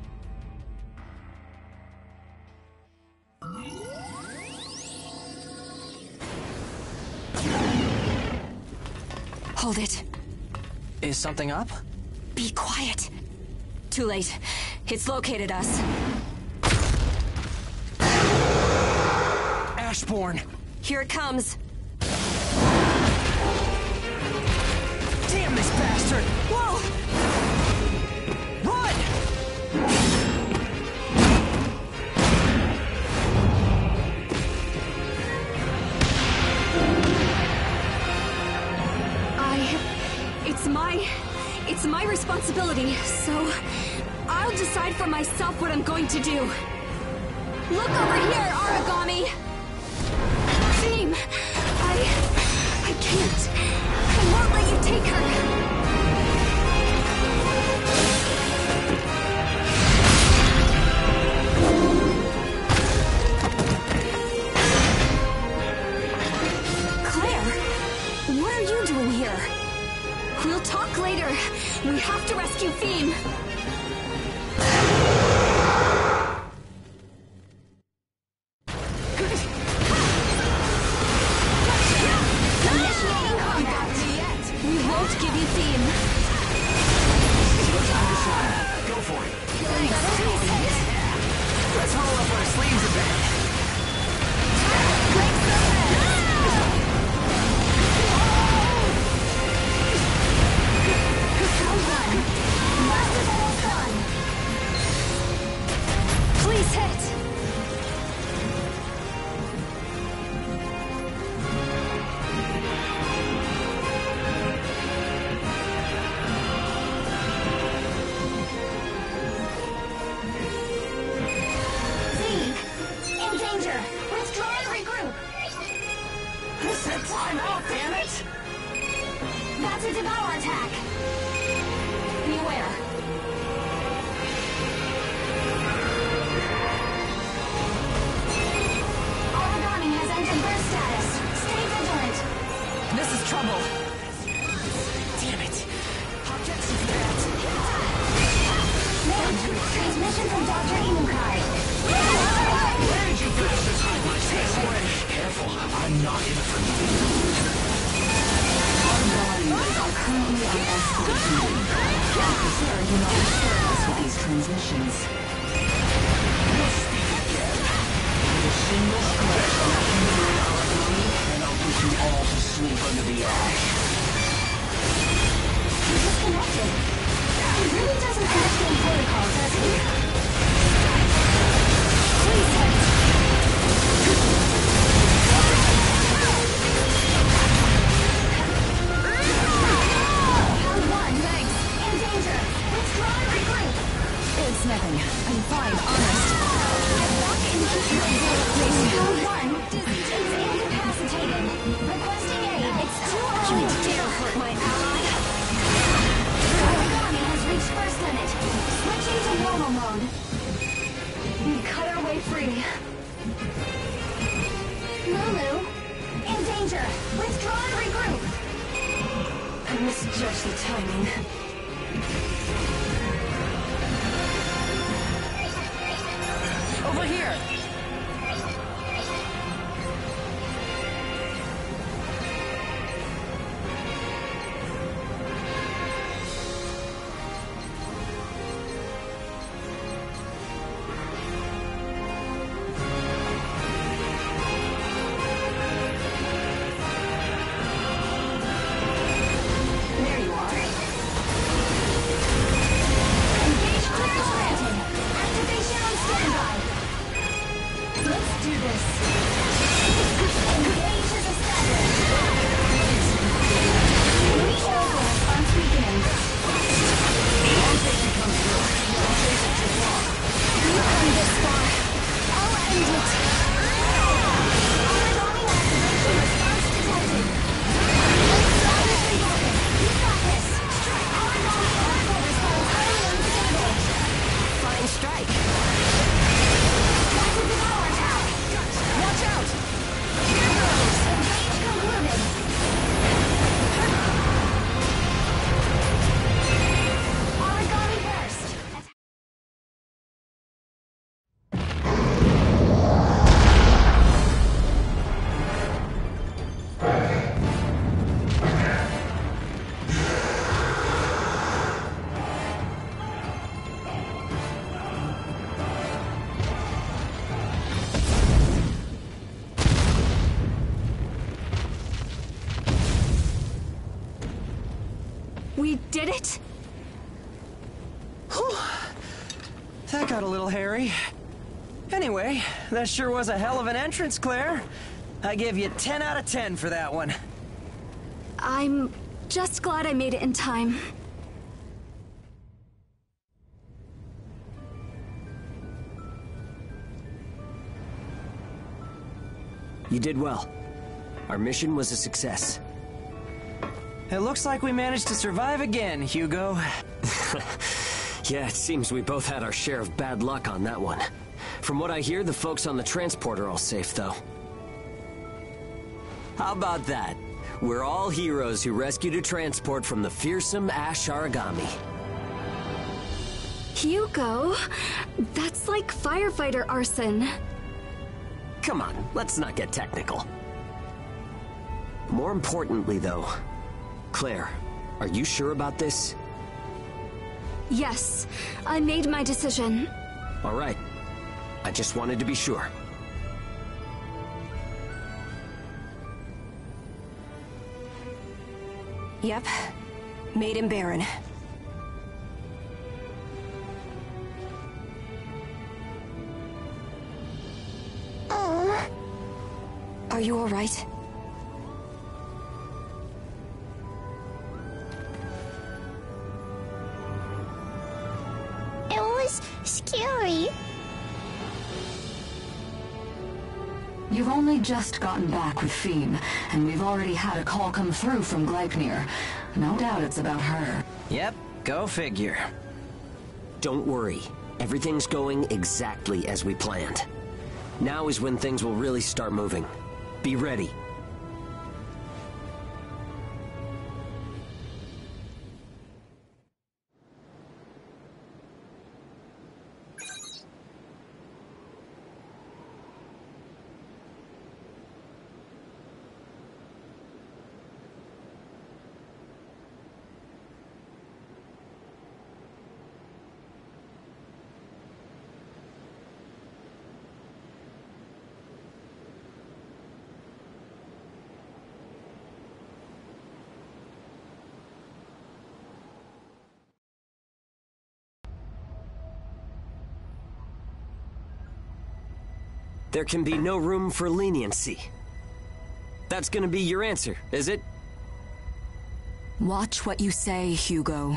Hold it. Is something up? Be quiet. Too late. It's located us. Ashbourne! Here it comes. Damn this bastard! Whoa! Run! I... It's my... It's my responsibility, so... I'll decide for myself what I'm going to do. Look over here, Origami! Theme! I... I can't. I won't let you take her. Claire, what are you doing here? We'll talk later. We have to rescue Theme. Initiate I'm out, damn it! That's a devour attack. Beware. Origami has entered burst status. Stay vigilant. This is trouble. Damn it. How gets you for that? Ma'am, transmission from Doctor Inukai. Where did you bastards hide my specimen? Careful, I'm not in it for nothing. Our bodies are currently on escort duty. Sir, do not disturb us with these transmissions. You'll speak again. With a single stretch of that human origami, and I'll put you all to sleep under the ash. He's disconnected. He really doesn't understand protocol, does he? Please, Heads. Round one. Thanks. In danger. Withdraw and regroup. It's nothing. I'm fine, honest. Get back into Round one. It's incapacitated. Requesting aid. It's too early to dare hurt my ally. Origami has reached first limit. Switching to normal mode. We cut our way free. Lulu, in danger. Withdraw and regroup. I misjudged the timing. Over here! There you are. Engage clearance granted. Activation on standby. Let's do this. Engage as established. Reach over response beginning. I'll take you come through. I'll chase it too far. You've come this far. I'll end it. Origami activation response detected. Origami has been broken. You've got this. Origami oracle response highly unstable. Fine strike. That's a devour attack. Watch out! Here goes. Engage concluded. Origami burst. We did it? That got a little hairy. Anyway, that sure was a hell of an entrance, Claire. I give you ten out of ten for that one. I'm just glad I made it in time. You did well. Our mission was a success. It looks like we managed to survive again, Hugo. Yeah, it seems we both had our share of bad luck on that one. From what I hear, the folks on the transport are all safe, though. How about that? We're all heroes who rescued a transport from the fearsome Ash Aragami. Hugo? That's like firefighter arson. Come on, let's not get technical. More importantly, though, Claire, are you sure about this? Yes, I made my decision. All right. I just wanted to be sure. Yep. Made him Baron. Oh. Are you all right? It was scary. You've only just gotten back with Fiend, and we've already had a call come through from Gleipnir. No doubt it's about her. Yep, go figure. Don't worry. Everything's going exactly as we planned. Now is when things will really start moving. Be ready. There can be no room for leniency. That's gonna be your answer, is it? Watch what you say, Hugo.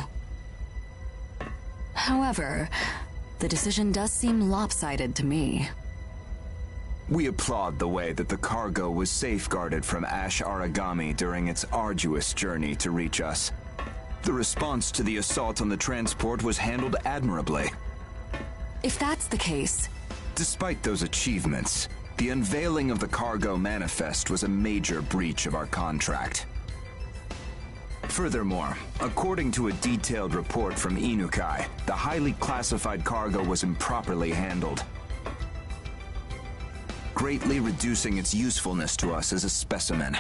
However, the decision does seem lopsided to me. We applaud the way that the cargo was safeguarded from Ash Aragami during its arduous journey to reach us. The response to the assault on the transport was handled admirably. If that's the case... Despite those achievements, the unveiling of the cargo manifest was a major breach of our contract. Furthermore, according to a detailed report from Inukai, the highly classified cargo was improperly handled, greatly reducing its usefulness to us as a specimen.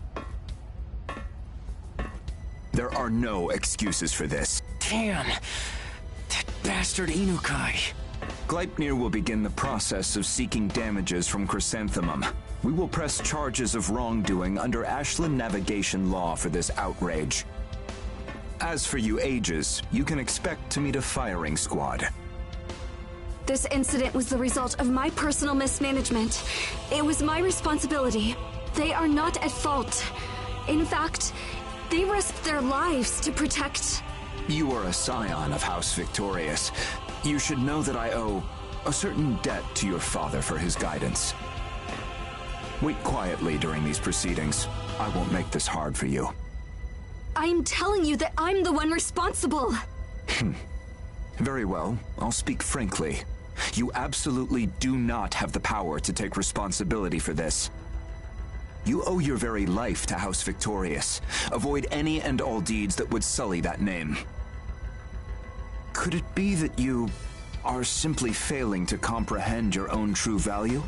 There are no excuses for this. Damn! That bastard Inukai! Gleipnir will begin the process of seeking damages from Chrysanthemum. We will press charges of wrongdoing under Ashland navigation law for this outrage. As for you Aegis, you can expect to meet a firing squad. This incident was the result of my personal mismanagement. It was my responsibility. They are not at fault. In fact, they risked their lives to protect... You are a scion of House Victorious. You should know that I owe a certain debt to your father for his guidance. Wait quietly during these proceedings. I won't make this hard for you. I'm telling you that I'm the one responsible. Very well, I'll speak frankly. You absolutely do not have the power to take responsibility for this. You owe your very life to House Victorious. Avoid any and all deeds that would sully that name. Could it be that you are simply failing to comprehend your own true value?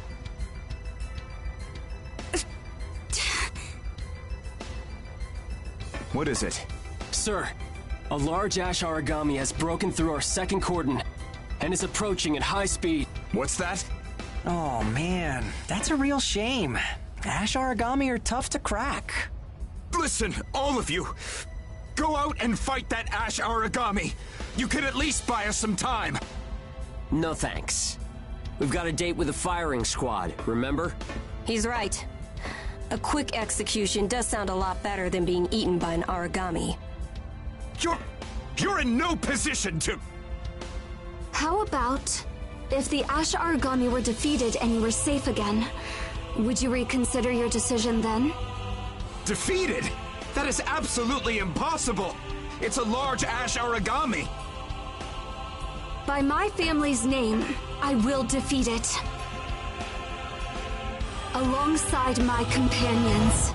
What is it? Sir, a large Ash Aragami has broken through our second cordon and is approaching at high speed. What's that? Oh man, that's a real shame. Ash Aragami are tough to crack. Listen, all of you! Go out and fight that Ash Aragami! You could at least buy us some time! No thanks. We've got a date with the firing squad, remember? He's right. A quick execution does sound a lot better than being eaten by an Aragami. You're... you're in no position to... How about if the Ash Aragami were defeated and you were safe again? Would you reconsider your decision then? Defeated? That is absolutely impossible! It's a large Ash Aragami! By my family's name, I will defeat it. Alongside my companions.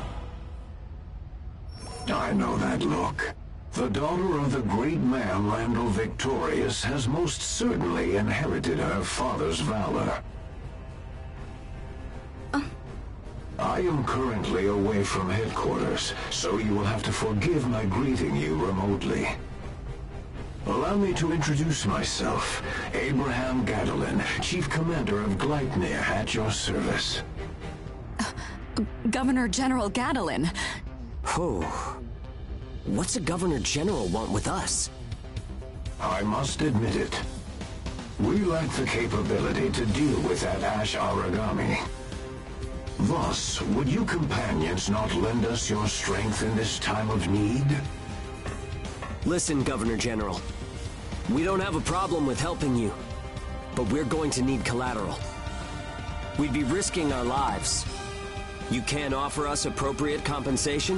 I know that look. The daughter of the great man Randall Victorious has most certainly inherited her father's valor. I am currently away from headquarters, so you will have to forgive my greeting you remotely. Allow me to introduce myself, Abraham Gadolin, Chief Commander of Gleipnir, at your service. Uh, Governor General Gadolin. Oh. What's a Governor General want with us? I must admit it. We lack the capability to deal with that Ash Aragami. Thus, would you companions not lend us your strength in this time of need? Listen, Governor General. We don't have a problem with helping you, but we're going to need collateral. We'd be risking our lives. You can't offer us appropriate compensation?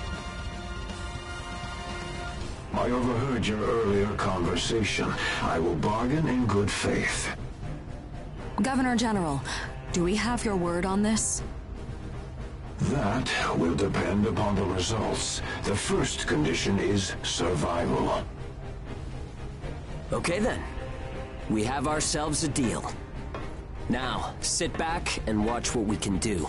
I overheard your earlier conversation. I will bargain in good faith. Governor General, do we have your word on this? That will depend upon the results. The first condition is survival. Okay then. We have ourselves a deal. Now, sit back and watch what we can do.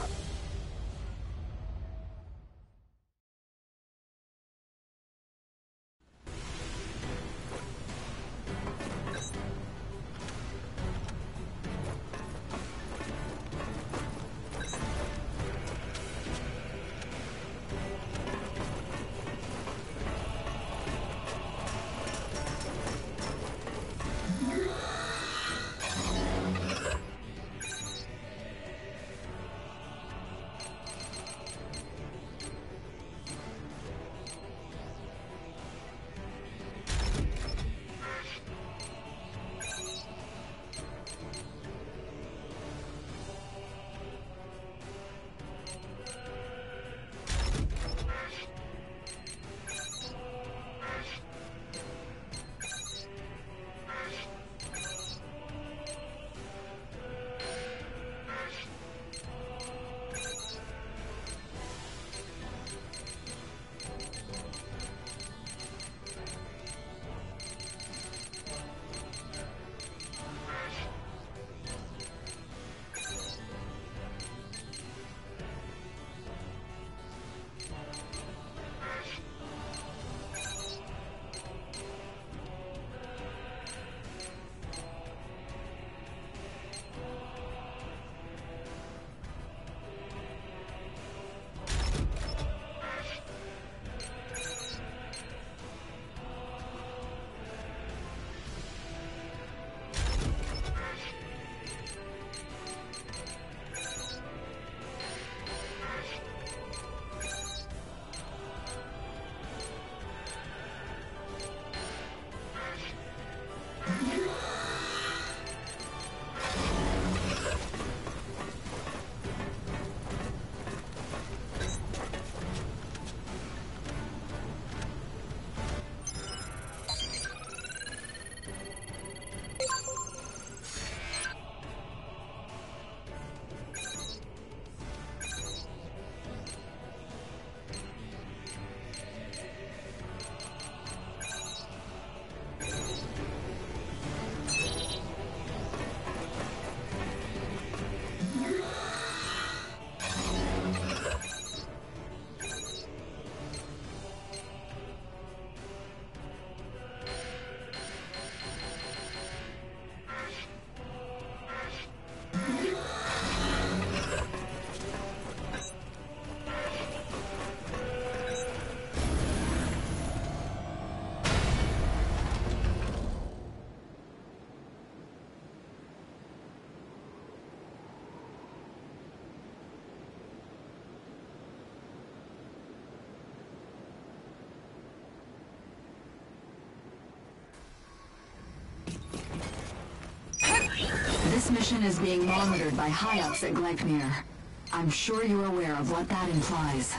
This mission is being monitored by high-ups at Gleipnir. I'm sure you're aware of what that implies.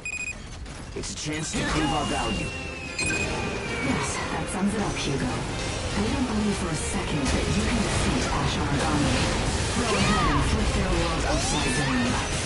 It's a chance to prove our value. Yes, that sums it up, Hugo. We don't believe for a second that you can defeat Ash Aragami. Go ahead and flip their world upside down.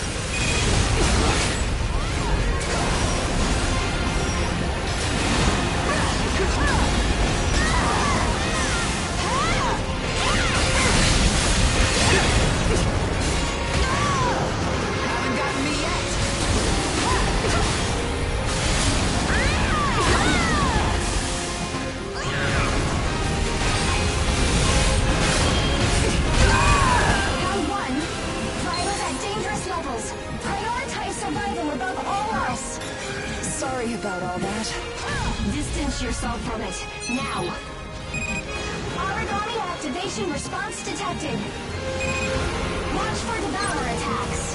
Yourself from it, now! Origami activation response detected! Watch for Devourer attacks!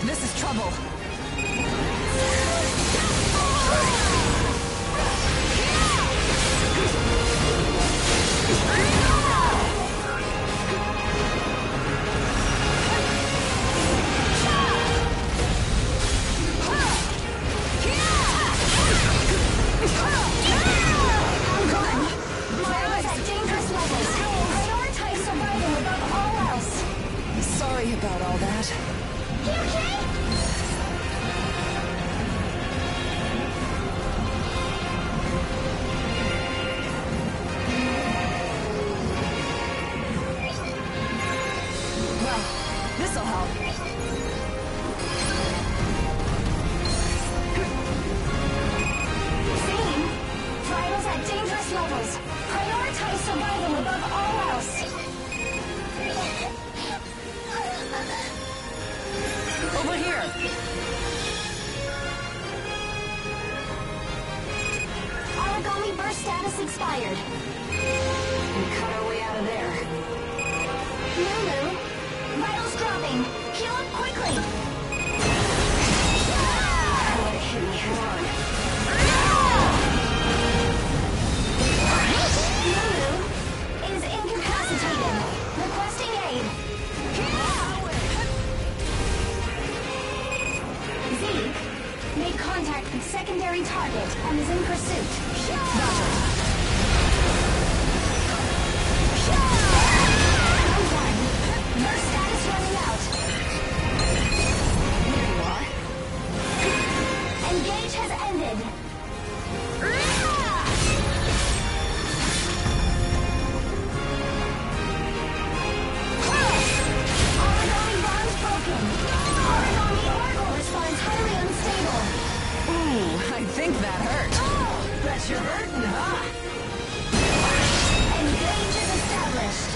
This is trouble. Sorry about all that. You okay? Well, this'll help. Zane, vitals at dangerous levels. Prioritize survival above all else. Over here. Origami burst status expired. We cut our way out of there. Lulu, vitals dropping. Heal up quickly. Let it hit me head on. Lulu is incapacitated. Requesting aid. Zeke made contact with secondary target and is in pursuit. Round one. Your status running out. There you are. Engage has ended. Origami bonds broken. Origami orbital responds highly unstable. Ooh, I think that hurt. Oh, bet you're hurting, huh? Engage is established.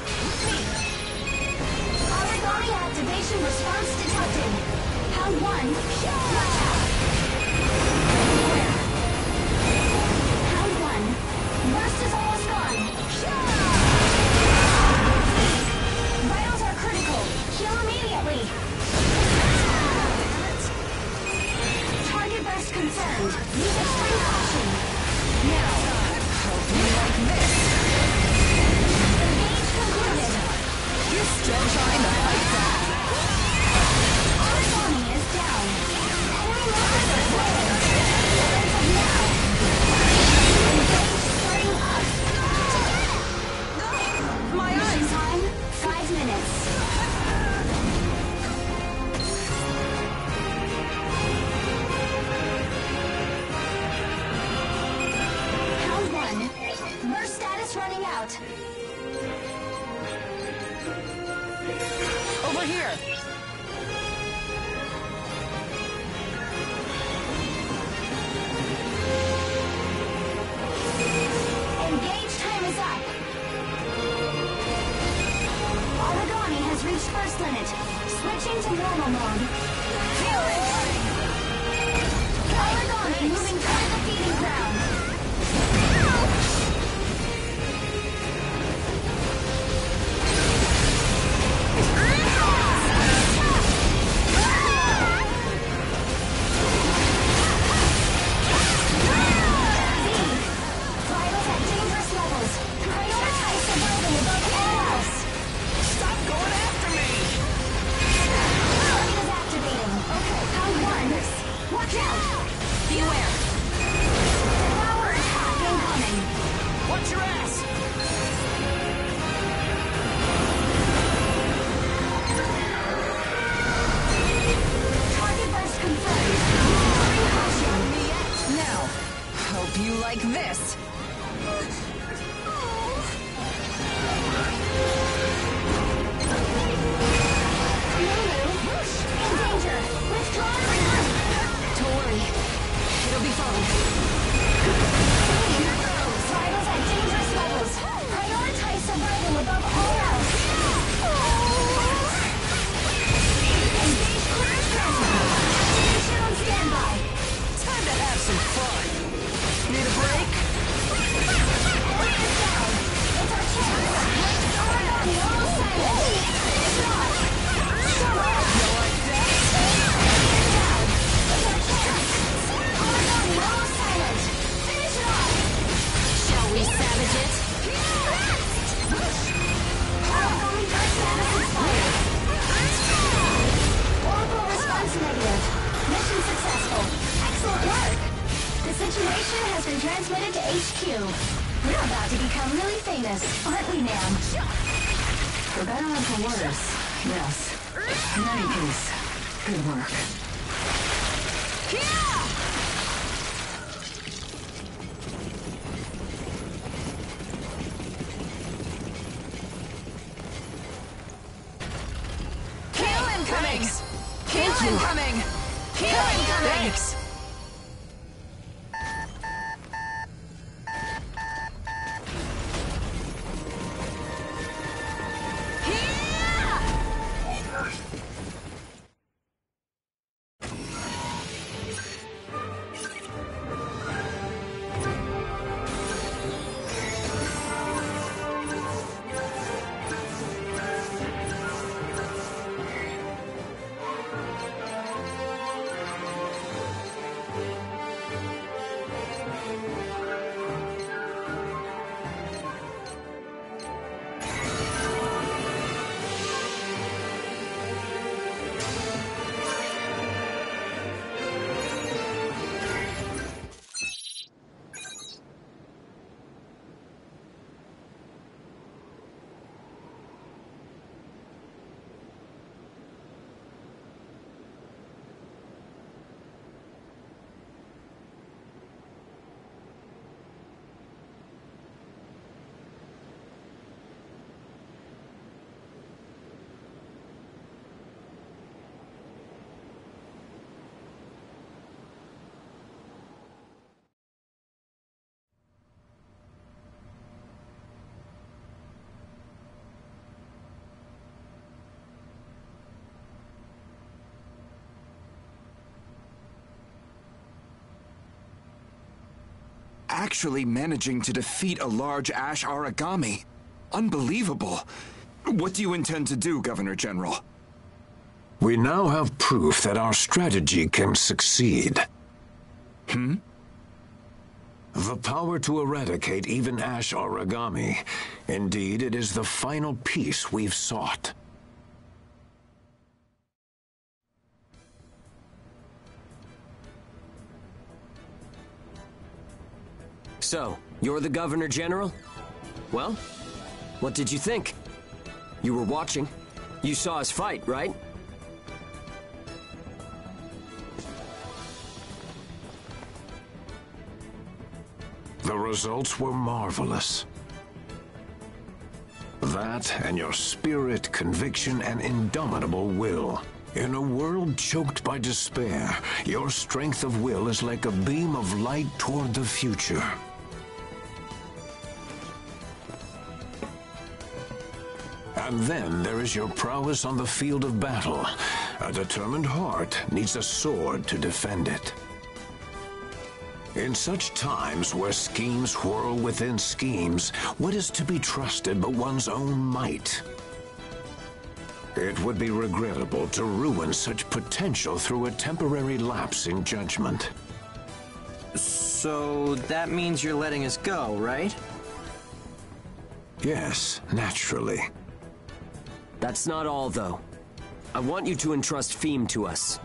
Origami activation response detected. Round one. Watch out. Where? Round one. Burst is almost gone. Vitals are critical. Heal immediately. Target burst confirmed. Use extreme caution. Now, hope you like this. Engage concluded. You're still trying to fight back. Origami is down. Enemy members are flowing. As of now. Engage starting up. My eyes! Time, five minutes. Round one. Burst status running out. Over here. Engage time is up. Origami has reached burst limit. Switching to normal mode. Origami moving toward the feeding ground. Vitals at dangerous levels. Prioritize survival above all else. Stop going after me! Target is activating. Okay, round one. Watch out! Beware. Power attack transmitted to H Q. We're about to become really famous, aren't we, ma'am? For better or for worse, yes. In any case, good work. Kill incoming! Kill incoming! Kill incoming! Thanks! Actually managing to defeat a large Ash Aragami. Unbelievable. What do you intend to do, Governor General? We now have proof that our strategy can succeed. Hmm? The power to eradicate even Ash Aragami. Indeed, it is the final piece we've sought. So, you're the Governor General? Well, what did you think? You were watching. You saw us fight, right? The results were marvelous. That and your spirit, conviction, and indomitable will. In a world choked by despair, your strength of will is like a beam of light toward the future. And then there is your prowess on the field of battle. A determined heart needs a sword to defend it. In such times where schemes whirl within schemes, what is to be trusted but one's own might? It would be regrettable to ruin such potential through a temporary lapse in judgment. So that means you're letting us go, right? Yes, naturally. That's not all, though. I want you to entrust Pheme to us.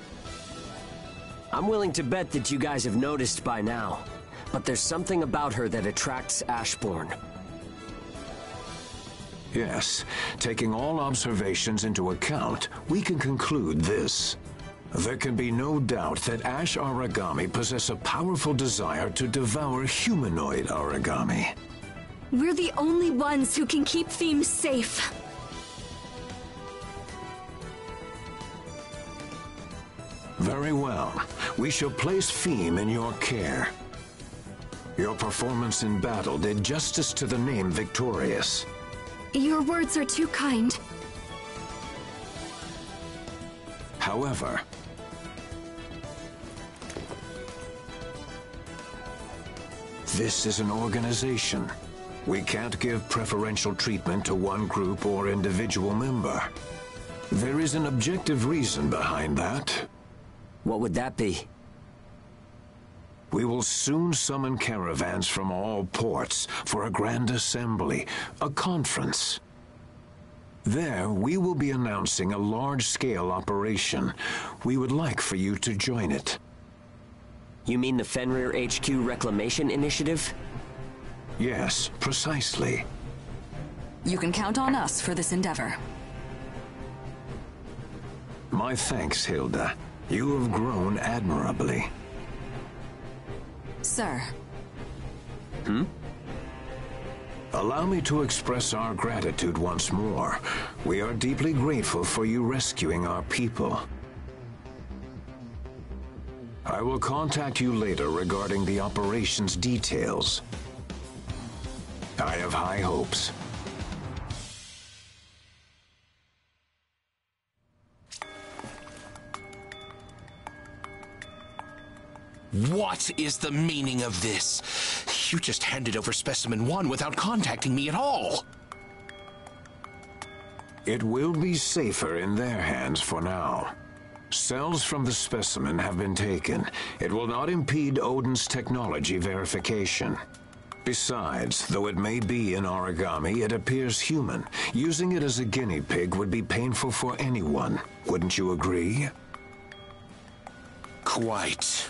I'm willing to bet that you guys have noticed by now, but there's something about her that attracts Ashbourne. Yes, taking all observations into account, we can conclude this. There can be no doubt that Ash Aragami possess a powerful desire to devour humanoid Aragami. We're the only ones who can keep Pheme safe. Very well. We shall place Pheme in your care. Your performance in battle did justice to the name Victorious. Your words are too kind. However, this is an organization. We can't give preferential treatment to one group or individual member. There is an objective reason behind that. What would that be? We will soon summon caravans from all ports for a grand assembly, a conference. There, we will be announcing a large-scale operation. We would like for you to join it. You mean the Fenrir H Q Reclamation Initiative? Yes, precisely. You can count on us for this endeavor. My thanks, Hilda. You have grown admirably. Sir. Hmm? Allow me to express our gratitude once more. We are deeply grateful for you rescuing our people. I will contact you later regarding the operation's details. I have high hopes. What is the meaning of this? You just handed over Specimen One without contacting me at all. It will be safer in their hands for now. Cells from the specimen have been taken. It will not impede Odin's technology verification. Besides, though it may be an origami, it appears human. Using it as a guinea pig would be painful for anyone. Wouldn't you agree? Quite.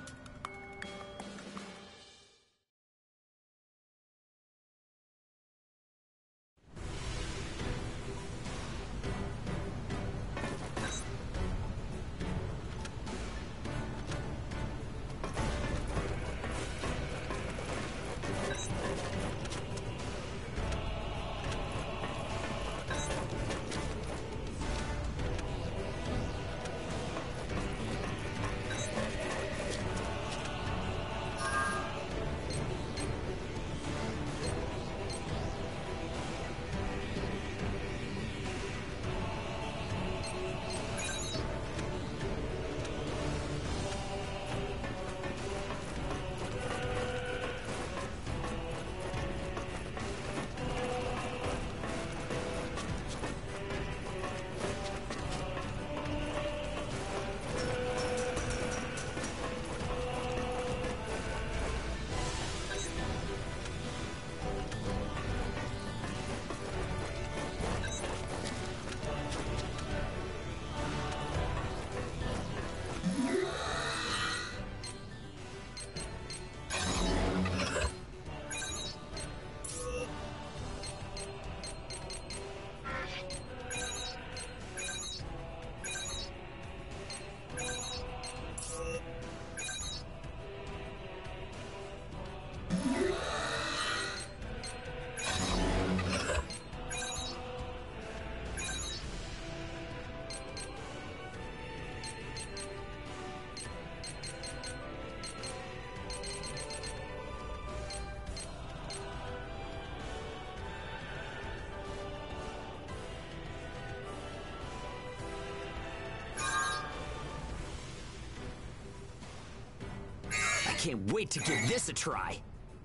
I can't wait to give this a try.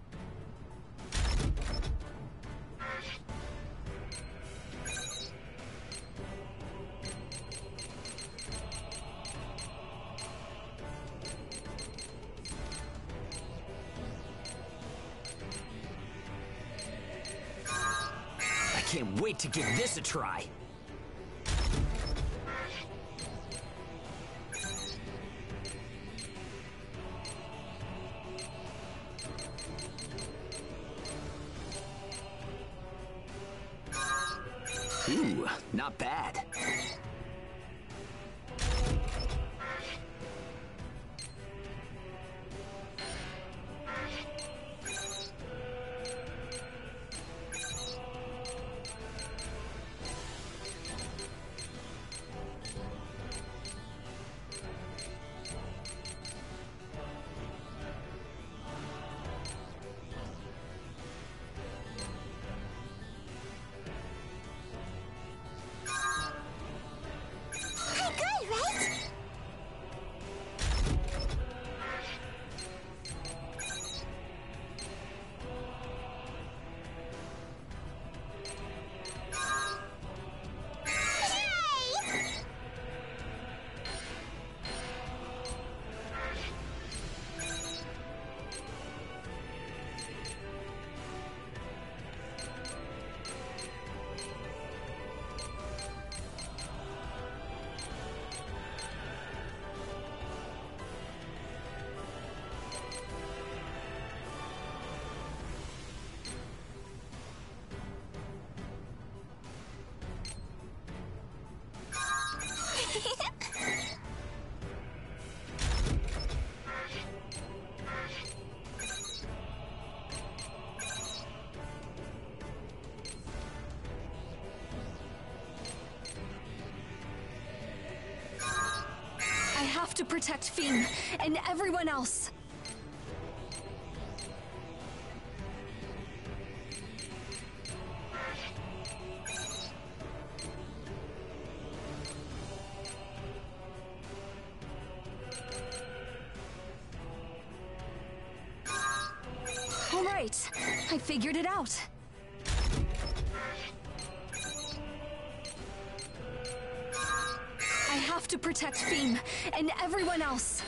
I can't wait to give this a try. Ooh, not bad. to protect Fiend and everyone else. All right, I figured it out. I have to protect Fiend and everyone else.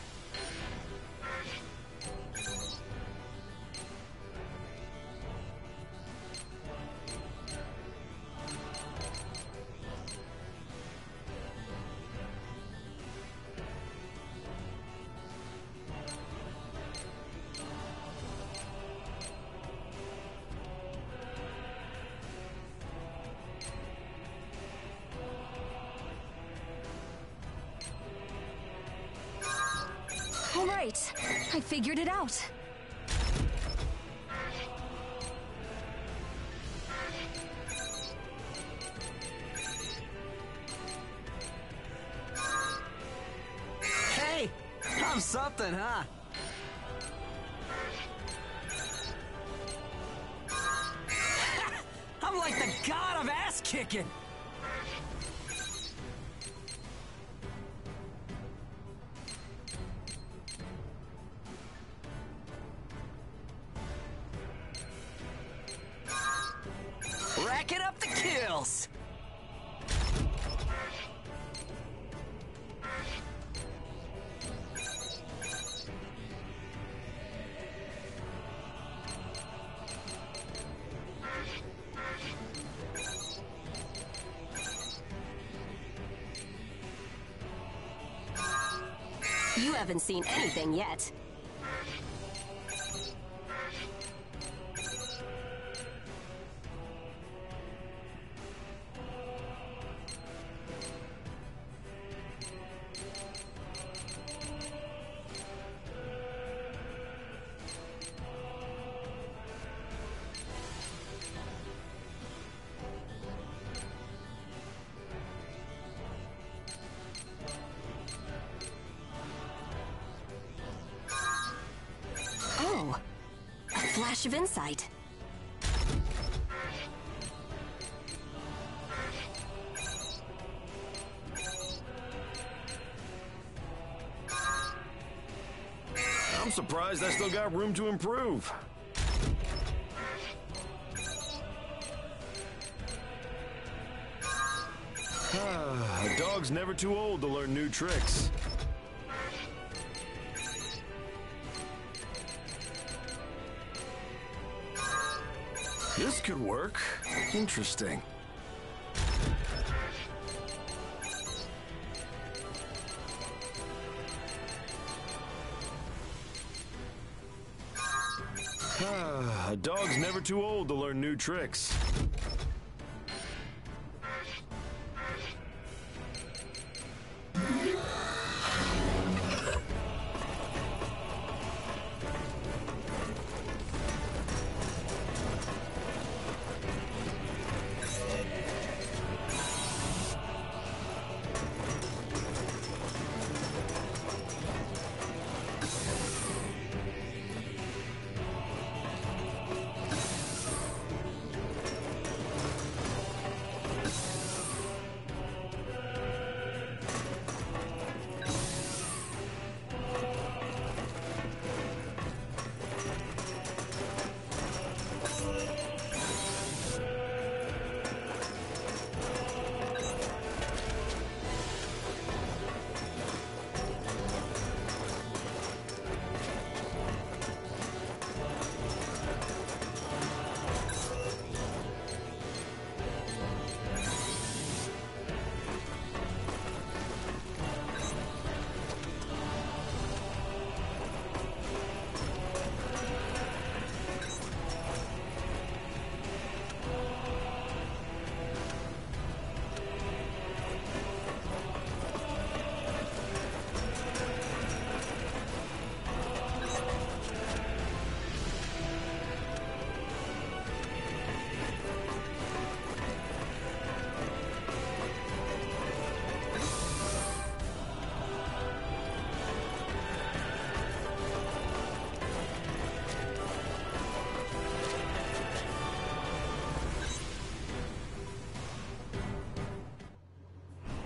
All right, I figured it out. Hey, I'm something, huh? I'm like the god of ass kicking. Racking up the kills! You haven't seen anything yet. Oh, a flash of insight. I'm surprised I still got room to improve. A dog's never too old to learn new tricks. This could work. Interesting. A dog's never too old to learn new tricks.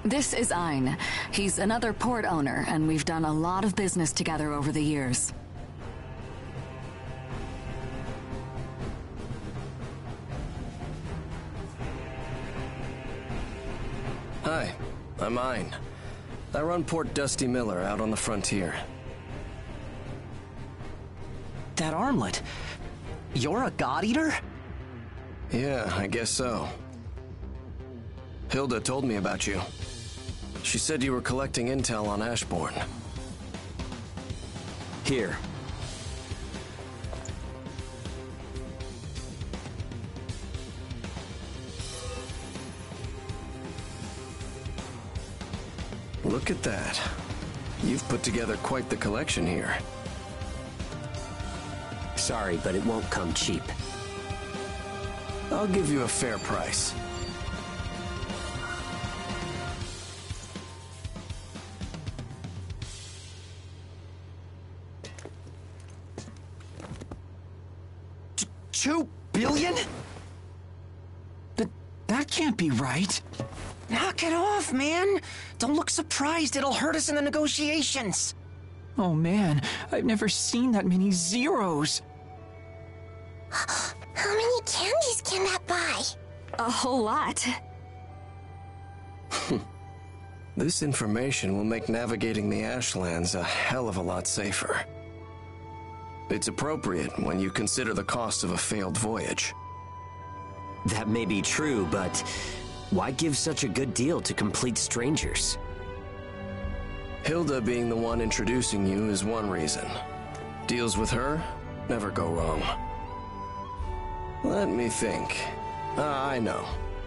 This is Ein. He's another port owner, and we've done a lot of business together over the years. Hi, I'm Ein. I run Port Dusty Miller out on the frontier. That armlet. You're a god eater? Yeah, I guess so. Hilda told me about you. She said you were collecting intel on Ashbourne. Here. Look at that. You've put together quite the collection here. Sorry, but it won't come cheap. I'll give you a fair price. T- two billion? Th- that can't be right. Knock it off, man! Don't look surprised, it'll hurt us in the negotiations! Oh man, I've never seen that many zeros! How many candies can that buy? A whole lot. This information will make navigating the Ashlands a hell of a lot safer. It's appropriate when you consider the cost of a failed voyage. That may be true, but why give such a good deal to complete strangers? Hilda being the one introducing you is one reason. Deals with her never go wrong. Let me think. Ah, I know.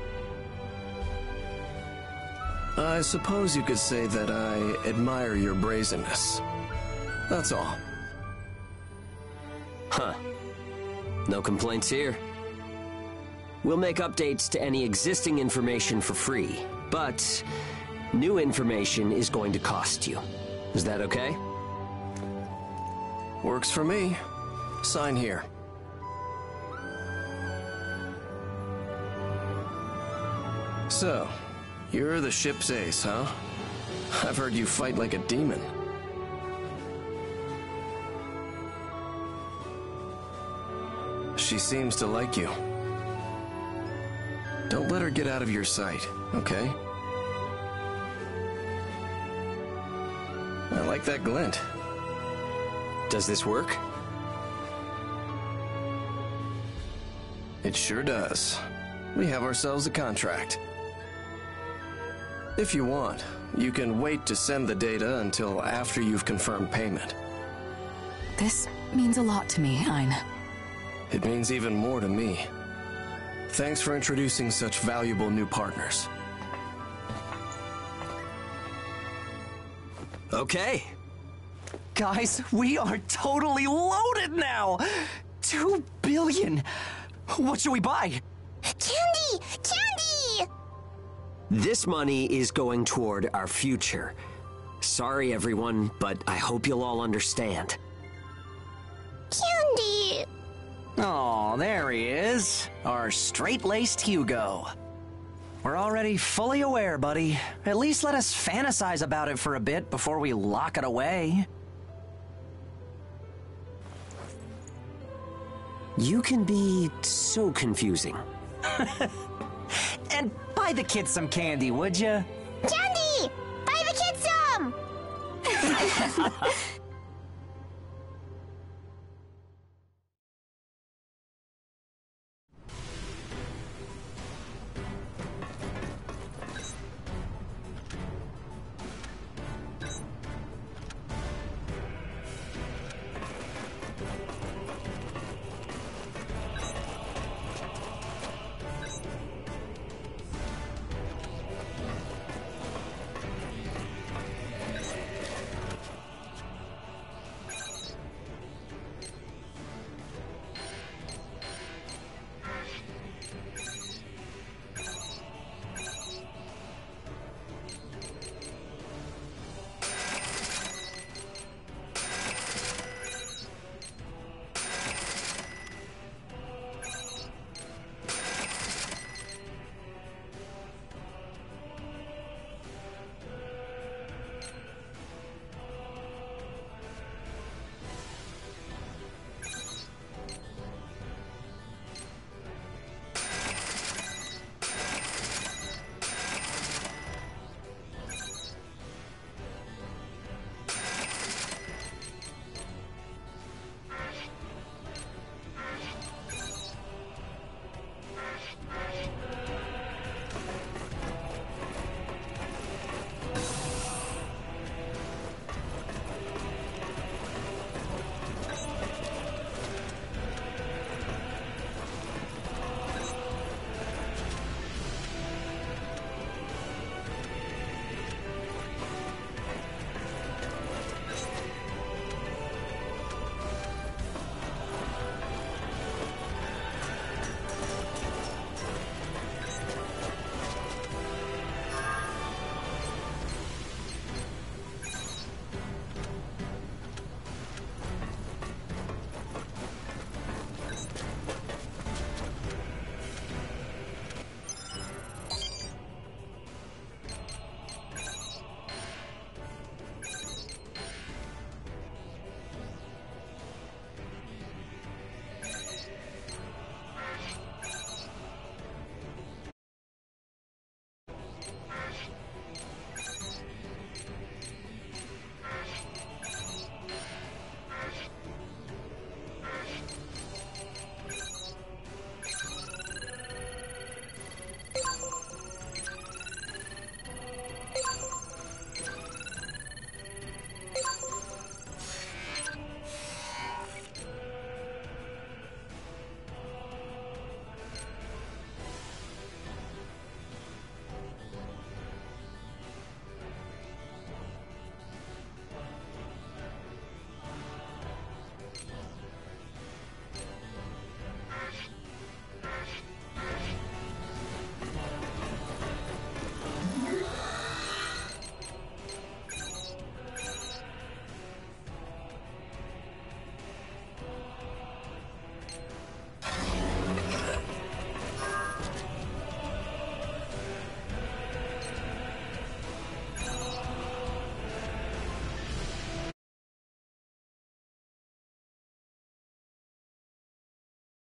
I suppose you could say that I admire your brazenness. That's all. Huh. No complaints here. We'll make updates to any existing information for free, but new information is going to cost you. Is that okay? Works for me. Sign here. So, you're the ship's ace, huh? I've heard you fight like a demon. She seems to like you. Don't let her get out of your sight, okay? I like that glint. Does this work? It sure does. We have ourselves a contract. If you want, you can wait to send the data until after you've confirmed payment. This means a lot to me, Ein. It means even more to me. Thanks for introducing such valuable new partners. Okay. Guys, we are totally loaded now! Two billion! What should we buy? Candy! Candy! This money is going toward our future. Sorry, everyone, but I hope you'll all understand. Candy! Oh, there he is. Our straight-laced Hugo. We're already fully aware, buddy. At least let us fantasize about it for a bit before we lock it away. You can be so confusing. And buy the kids some candy, would ya? Candy! Buy the kids some!